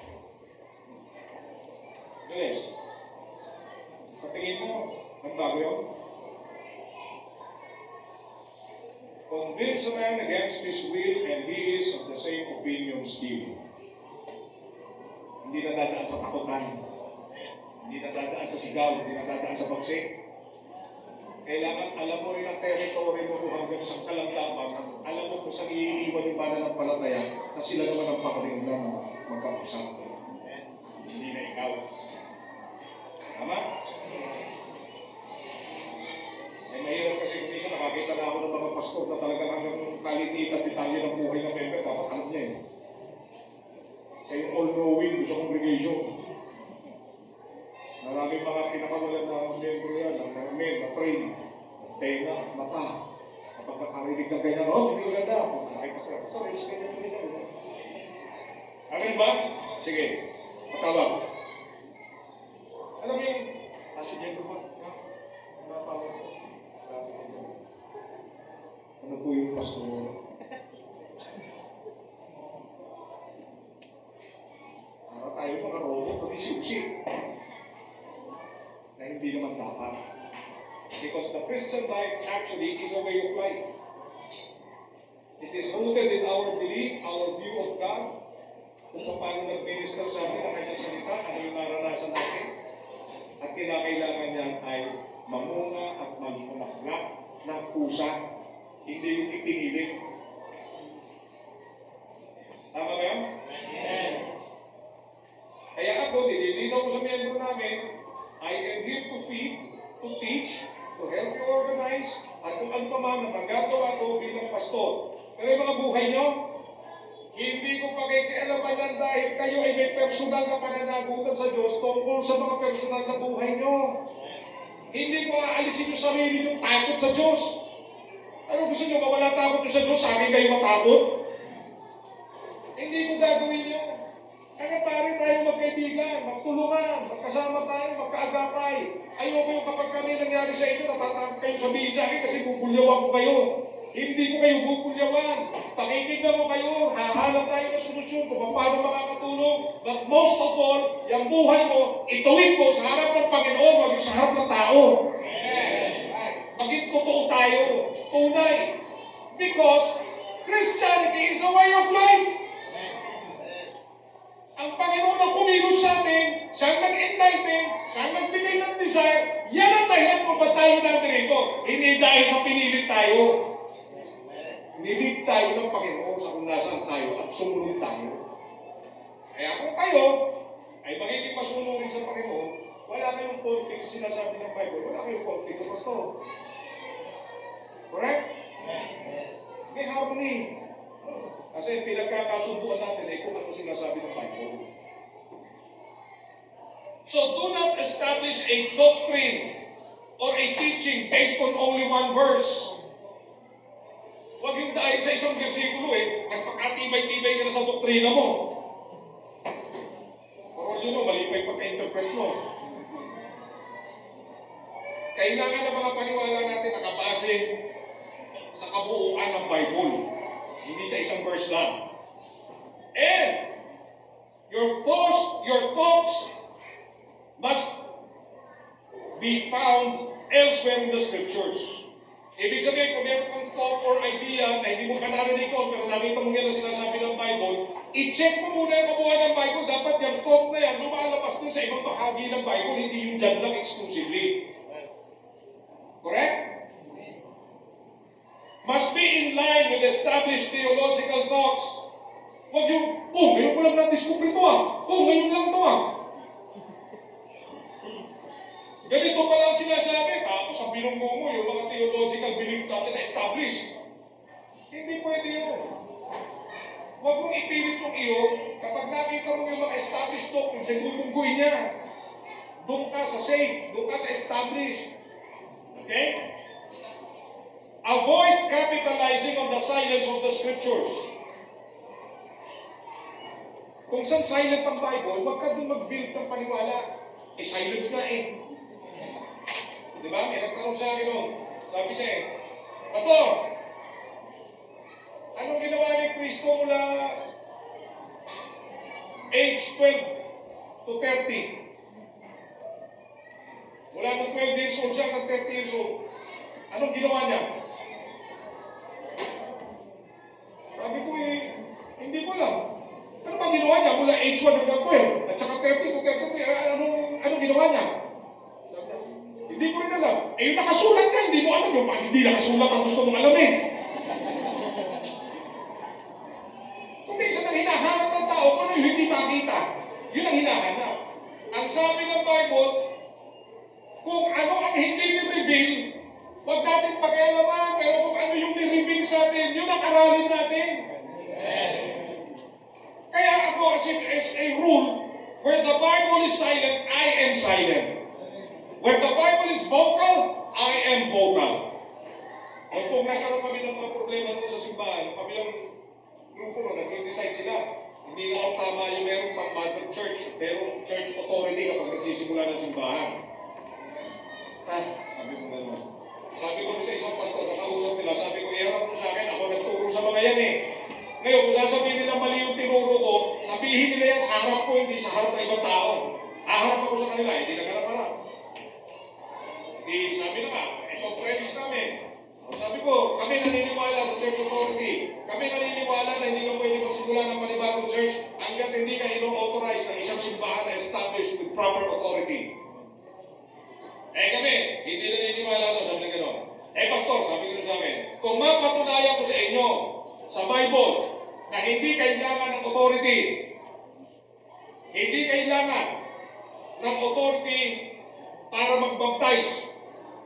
Speaker 1: Yes. Sa tingin mo, nagbago yun? Convince a man against his will and he is of the same opinion still. Hindi na dadaan sa takutan. Hindi na dadaan sa sigaw. Hindi na dadaan sa bagsik. Kailangan alam mo rin ang territory mo kung hanggang sa kalamdaman. Alam mo kung saan iiwan yung pananampalataya na sila naman ang pakarinig na magkausap. Hindi na ikaw. Tama? Ay mahirap kasi kung minsan nakakita na ako ng mga pastor na talagang hanggang kalinitan detalye ng buhay ng member. Dapat alam niya eh. Siya yung all-knowing sa congregation. Maraming mga pinakawalan na member yan, ng mga men, na pray, tenga, mata. Kapag nakarinig ng ganyan, oh, hindi maganda. Ay, pastor, pastor, is ganyan yung ganyan. Amin ba? Sige, patawag. Alam mo yung, nasa niya ba? Ha? Matawag ko. Ano po yung pastor? Para tayo mga robot, pag-isip-isip. Na hindi naman dapat. Because the Christian life actually is a way of life. It is rooted in our belief, our view of God, kung paano nag-minister sa atin ang kanyang salita, ano yung naranasan natin, at kinakailangan niyan ay mamunga at magmulaklak ng pusa, hindi yung ipinili. Tama ba yan? Yes. Kaya ako, nililinaw ko sa miyembro namin, I am here to feed, to teach, to help you organize, at kung ano pa man na magagawa ko bilang pastor. Pero yung mga buhay nyo, hindi ko pakikialaman yan dahil kayo ay may personal na pananagutan sa Diyos tungkol sa mga personal na buhay nyo. Hindi ko aalisin yung sarili yung takot sa Diyos. Ano gusto nyo, mawala takot nyo sa Diyos, sa akin kayo matakot? Hindi ko gagawin nyo. Kaya pare tayo magkaibigan, magtulungan, magkasama tayo, magkaagapay. Ayoko yung kapag kami nangyari sa inyo, natatakot kayo sabihin sa akin kasi bubulyawan ko kayo. Hindi ko kayo bubulyawan. Pakikinggan mo kayo, hahanap tayo ng solusyon kung paano makakatulong. But most of all, yung buhay mo, ituwid mo sa harap ng Panginoon, wag yung sa harap ng tao. Maging totoo tayo, tunay. Because Christianity is a way of life. Ang Panginoon ang kumilos sa atin, siyang nag-enlighten, siyang nagbigay ng desire, yan ang dahilan kung ba't tayo nandito. Hindi dahil sa pinilit tayo. Nilig tayo ng Panginoon sa kung nasaan tayo at sumunod tayo. Kaya kung kayo ay magiging masunurin sa Panginoon, wala kayong conflict sa sinasabi ng Bible, wala kayong conflict sa pastor. Correct? May harmony. Kasi pinagkakasunduan natin ay kung ano sinasabi ng Bible. So do not establish a doctrine or a teaching based on only one verse. Huwag yung dahil sa isang versikulo eh, nagpakatibay-tibay ka na sa doktrina mo. Pero yun o, mali pa yung pagka-interpret mo. Kailangan ng mga paniwala natin nakabase sa kabuuan ng Bible. Hindi sa isang verse lang. And your thoughts, your thoughts must be found elsewhere in the scriptures. Ibig sabihin, kung meron kang thought or idea na hindi mo pa narinig ko, pero nakita mo yan na sinasabi ng Bible, i-check mo muna yung kabuuan ng Bible. Dapat yung thought na yan, lumalabas din sa ibang bahagi ng Bible, hindi yung dyan lang exclusively. Correct? Must be in line with established theological thoughts. Huwag yung, oh, ngayon ko lang na-discover ito ah. Oh, ngayon lang ito ah. Ganito pa lang sinasabi, tapos ang binunggo mo yung mga theological belief natin na-establish. Hindi pwede yun. Huwag mong ipilit yung iyo, kapag nakita mo yung mga established doctrines, ay bubunggoy niya. Doon ka sa safe, doon ka sa established. Okay? Avoid capitalizing on the silence of the scriptures. Kung saan silent ang Bible, huwag ka doon mag-build ng paniwala. Eh, silent nga eh. Di ba? May nagtanong sa akin noon. Sabi niya eh, Pastor, anong ginawa ni Kristo mula age twelve to thirty? Mula ng twelve years old siya hanggang thirty years old. Anong ginawa niya? Sabi ko eh, hindi ko alam. Ano bang ginawa niya mula age one hanggang twelve? At saka thirty to thirty-three, anong, anong ginawa niya? Sabi niya, hindi ko rin alam. Eh, yung nakasulat ka, hindi mo alam yung pag hindi nakasulat ang gusto mong alamin. Kung minsan ang hinahanap ng tao, kung ano yung hindi makita, yun ang hinahanap. Ang sabi ng Bible, kung ano ang hindi ni-reveal, huwag natin pakialaman, pero kung ano yung ni-reveal sa atin, yun ang aralin natin. Kaya ako, as, in, as a rule, where the Bible is silent, I am silent. Where the Bible is vocal, I am vocal. Kung kung nagkaroon kami ng mga problema doon sa simbahan, kami lang grupo no, nag-decide sila. Hindi na tama yung merong pang mother church, merong church authority kapag nagsisimula ng simbahan. Ah, sabi ko gano'n. Sabi ko sa isang pastor, nakausap nila, sabi ko, iharap mo sa akin, ako nagturo sa mga yan eh. Ngayon, kung sasabihin nila mali yung tinuro ko, sabihin nila yan sa harap ko, hindi sa harap ng ibang tao. Aharap ako sa kanila, hindi nagharap-harap. Hindi, sabi na nga, ito premise namin. Sabi ko, kami naniniwala sa church authority. Kami naniniwala na hindi ka pwede magsimula ng panibagong church hanggat hindi ka ino-authorize ng isang simbahan na established with proper authority. Eh kami, hindi naniniwala ito, sabi na gano'n. Eh pastor, sabi ko sa akin, kung mapatunayan ko sa inyo, sa Bible, na hindi kailangan ng authority, hindi kailangan ng authority para mag-baptize.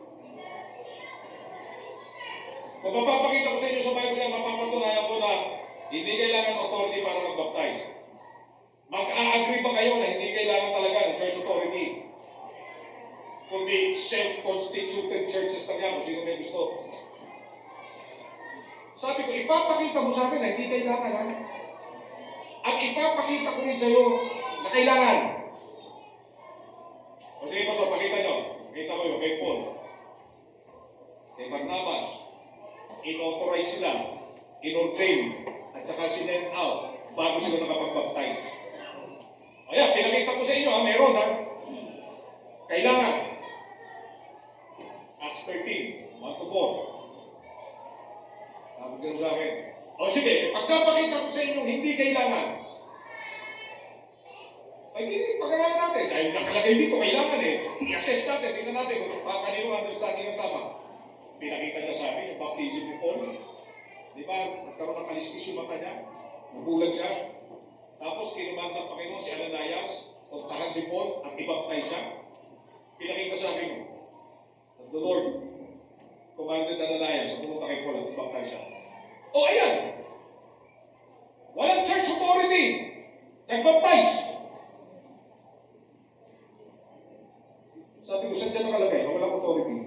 Speaker 1: Kung mapapakita ko sa inyo sa Bible yan, mapapatunayan ko na hindi kailangan ng authority para mag-baptize. Mag-a-agree ba kayo na hindi kailangan talaga ng church authority? Kundi self-constituted churches lang yan, kung sino may gusto. Sabi ko, ipapakita mo sa akin na hindi kailangan ha? Ang ipapakita ko rin sa iyo na kailangan. O sige, pastor, pakita nyo. Pakita ko yun kay Paul. Kay Barnabas. In-authorize sila, in-ordain, at saka sinend out bago sila nakapag-baptize. O yan, pinakita ko sa inyo ha, meron ha. Kailangan. Acts thirteen, one to four. Sabi ko sa akin. O sige, pagkapakita ko sa inyo hindi kailangan. Ay, hindi, pag-aralan natin. Dahil nakalagay dito, kailangan eh. I-assess natin, tingnan natin kung kanino understanding ang tama. Pinakita niya sa akin yung baptism ni Paul. Di ba? Nagkaroon ng kaliskis yung mata niya. Nagulag siya. Tapos kinuman ng Panginoon si Ananias, puntahan si Paul at i-baptize siya. Pinakita sa akin, the Lord commanded Ananias na pumunta kay Paul at i-baptize siya. O ayan! Walang church authority. Nag-baptize. Sabi ko, saan dyan nakalagay? Walang authority.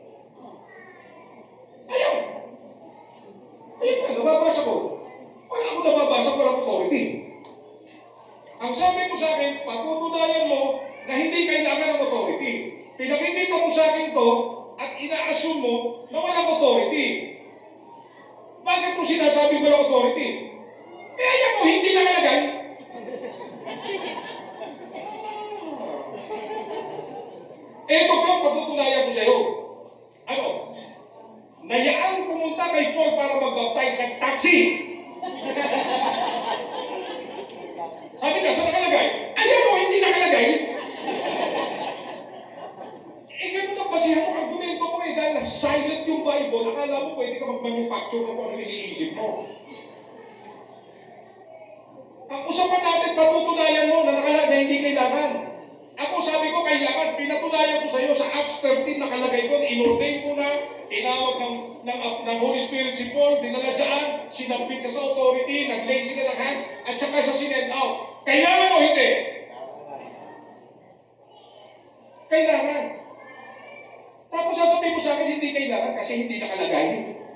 Speaker 1: Ayaw! Ayan nga, nababasa ko. Wala ako nababasa, walang authority. Ang sabi mo sa akin, patutunayan mo na hindi kailangan ng authority. Pinakikita mo sa akin to at ina-assume mo na walang authority. Bakit mo sinasabi walang authority? Eh, ayan mo, hindi nakalagay. Ito pa ang patutunayan ko sa iyo. Ano? Nayaan pumunta kay Paul para mag-baptize ng taxi. Sabi ka, saan nakalagay? Ayan mo, hindi nakalagay. Eh, ganun ang basihan mo. Argumento mo eh, dahil silent yung Bible, akala mo pwede ka mag-manufacture ng kung ano iniisip mo. Ang usapan natin, patutunayan mo na nakala na hindi kailangan. Ako sabi ko, kailangan, pinatunayan ko sa iyo sa Acts thirteen, nakalagay ko, in-ordain ko na, tinawag ng, ng, ng Holy Spirit si Paul, dinala dyan, sinampit siya sa authority, nag-lay sila ng hands, at saka siya sinend out. Kailangan o hindi? Kailangan. Tapos sasabihin mo sa akin, hindi kailangan kasi hindi nakalagay.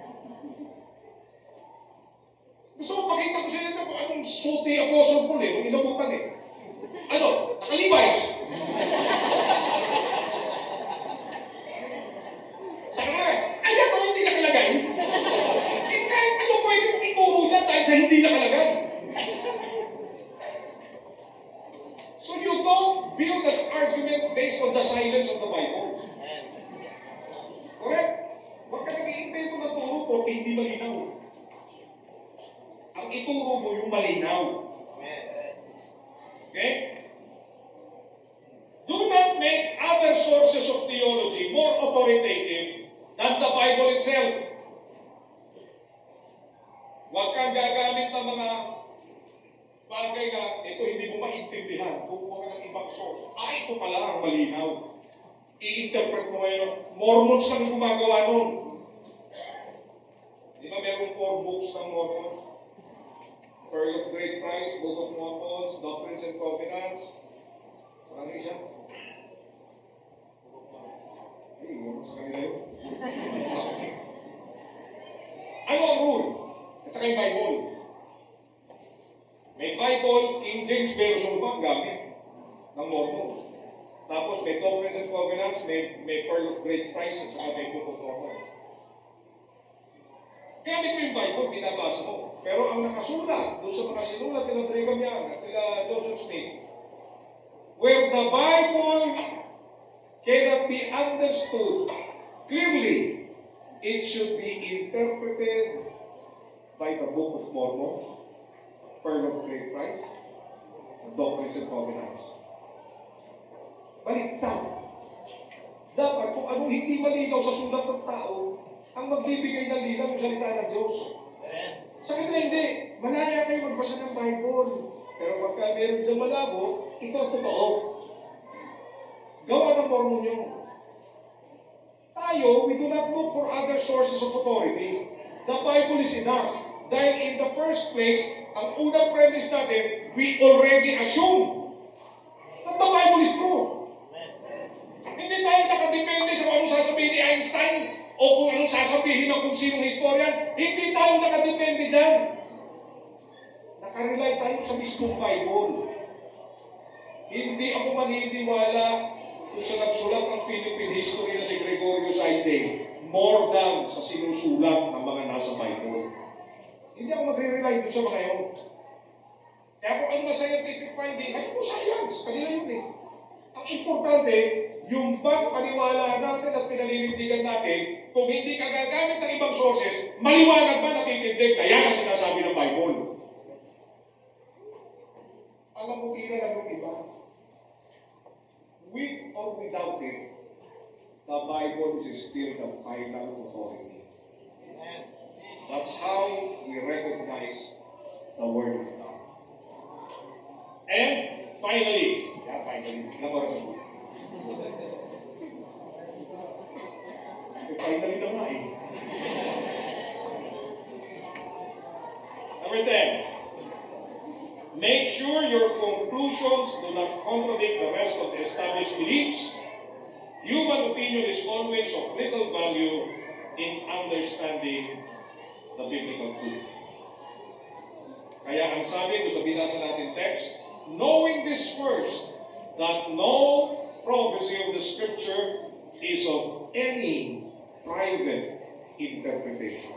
Speaker 1: Gusto ko pakita ko sa inyo kung anong suti Apostle Paul eh, kung inabutan eh. Ano? Nakalibays. Sabi nga, ayan mo hindi nakalagay. Eh kahit ano pwede mong ituro dyan dahil sa hindi nakalagay. So you don't build an argument based on the silence of the Bible. Correct? Huwag ka nag-i-invento ng turo porque hindi malinaw. Ang ituro mo yung malinaw. Okay? Do not make other sources of theology more authoritative
Speaker 3: Bible itself. Huwag kang gagamit ng mga bagay na ito hindi mo maintindihan. Kukuha ka ng ibang source. Ah, ito pala ang malinaw. I-interpret mo ngayon. Mormons lang gumagawa nun. Di ba meron four books ng Mormons? Pearl of Great Price, Book of Mormons, Doctrines and Covenants. Saka ano isa? Ay, Mormons sa kanila yun. Ano ang rule? At saka yung Bible. May Bible, King James Version ba ang gamit ng Mormons? Tapos may Doctrines and Covenants, may, may Pearl of Great Price, at saka may Book of Mormons. Gamit mo yung Bible, binabasa mo. Pero ang nakasulat, doon sa mga sinulat nila Brigham Young at nila Joseph Smith, where the Bible cannot be understood clearly, it should be interpreted by the Book of Mormon, Pearl of Great Price, and Doctrines and Covenants. Baliktad. Dapat kung anong hindi malinaw sa sulat ng tao, ang magbibigay ng linaw yung salita ng Diyos. Sa kanila hindi. Malaya kayo magbasa ng Bible. Pero pagka meron dyan malabo, ito ang totoo. Gawa ng Mormon yun. Tayo, we do not look for other sources of authority. The Bible is enough. Dahil in the first place, ang unang premise natin, we already assume that the Bible is true. Hindi tayo nakadepende sa anong sasabihin ni Einstein o kung anong sasabihin ng kung sinong historian. Hindi tayo nakadepende dyan. Nakarely tayo sa mismong Bible. Hindi ako maniniwala kung sa nagsulat ng Philippine history na si Gregorio Saide more than sa sinusulat ng mga nasa Bible. Hindi ako magre-rely doon sa mga yun. Kaya kung ano na scientific finding, ano po science? Kanila yun eh. Ang importante, yung bang paniwala natin at pinaninindigan natin, kung hindi ka gagamit ng ibang sources, maliwanag ba natitindig? Kaya ang sinasabi ng Bible. Alam mo, tira lang yung iba. With or without it, the Bible is still the final authority. That's how we recognize the Word of God. And finally, yeah, finally, number two. Finally na nga eh. Number ten. Make sure your conclusions do not contradict the rest of the established beliefs. Human opinion is always of little value in understanding the biblical truth. Kaya ang sabi doon sa binasa natin text, knowing this first, that no prophecy of the Scripture is of any private interpretation.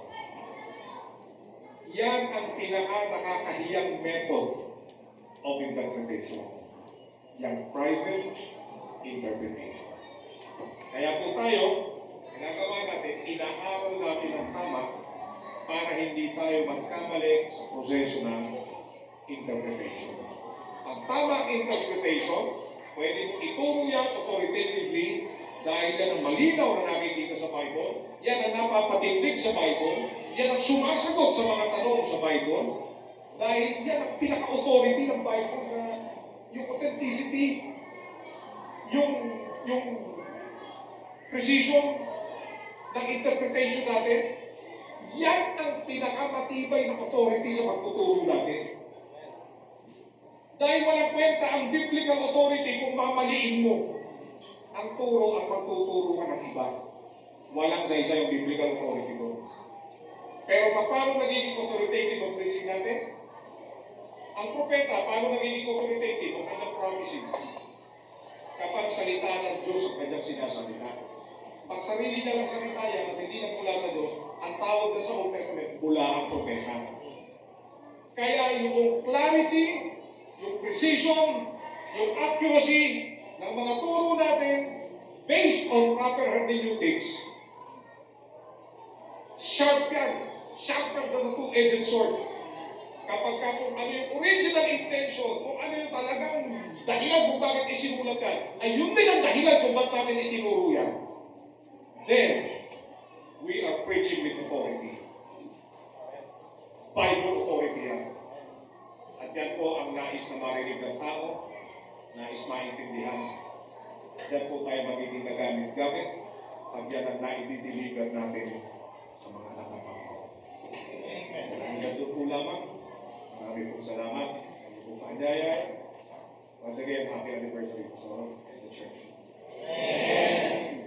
Speaker 3: Yan ang pinaka-nakakahiyang method of interpretation. Yung private interpretation. Kaya po tayo, ginagawa natin, inaaral natin ang tama para hindi tayo magkamali sa proseso ng interpretation. Ang tamang interpretation, pwede mo ituro yan authoritatively dahil yan ang malinaw na nakikita sa Bible, yan ang napapatindig sa Bible, yan ang sumasagot sa mga tanong sa Bible, dahil yan ang pinaka-authority ng Bible na yung authenticity, yung, yung precision ng interpretation natin, yan ang pinakamatibay na authority sa pagtuturo natin. Dahil walang kwenta ang biblical authority kung mamaliin mo ang turo at magtuturo ka ng iba. Walang sa isa yung biblical authority doon. Pero paano nagiging authoritative ang preaching natin? Ang propeta, paano nagiging authoritative ang kanyang prophecy? Kapag salita ng Diyos ang kanyang sinasalita. Pag sarili niya lang salita yan at hindi nang mula sa Diyos, ang tawag na sa Old Testament, mula ang propeta. Kaya yung clarity, yung precision, yung accuracy ng mga turo natin based on proper hermeneutics, sharp yan. Sharper than a two-edged sword. Kapag ka kung ano yung original intention, kung ano yung talagang dahilan kung bakit isinulat yan, ay yun din ang dahilan kung bakit natin itinuro yan. Then, we are are preaching with authority. Bible authority yan. At yan po ang nais na marinig ng tao, nais maintindihan. At yan po tayo magiging nagamit-gamit pag yan ang naidideliver natin sa mga anak ng Panginoon. Hanggang doon po lamang. Maraming pong salamat sa inyo pong kaanyaya. Once again, happy anniversary po sa the church. Amen.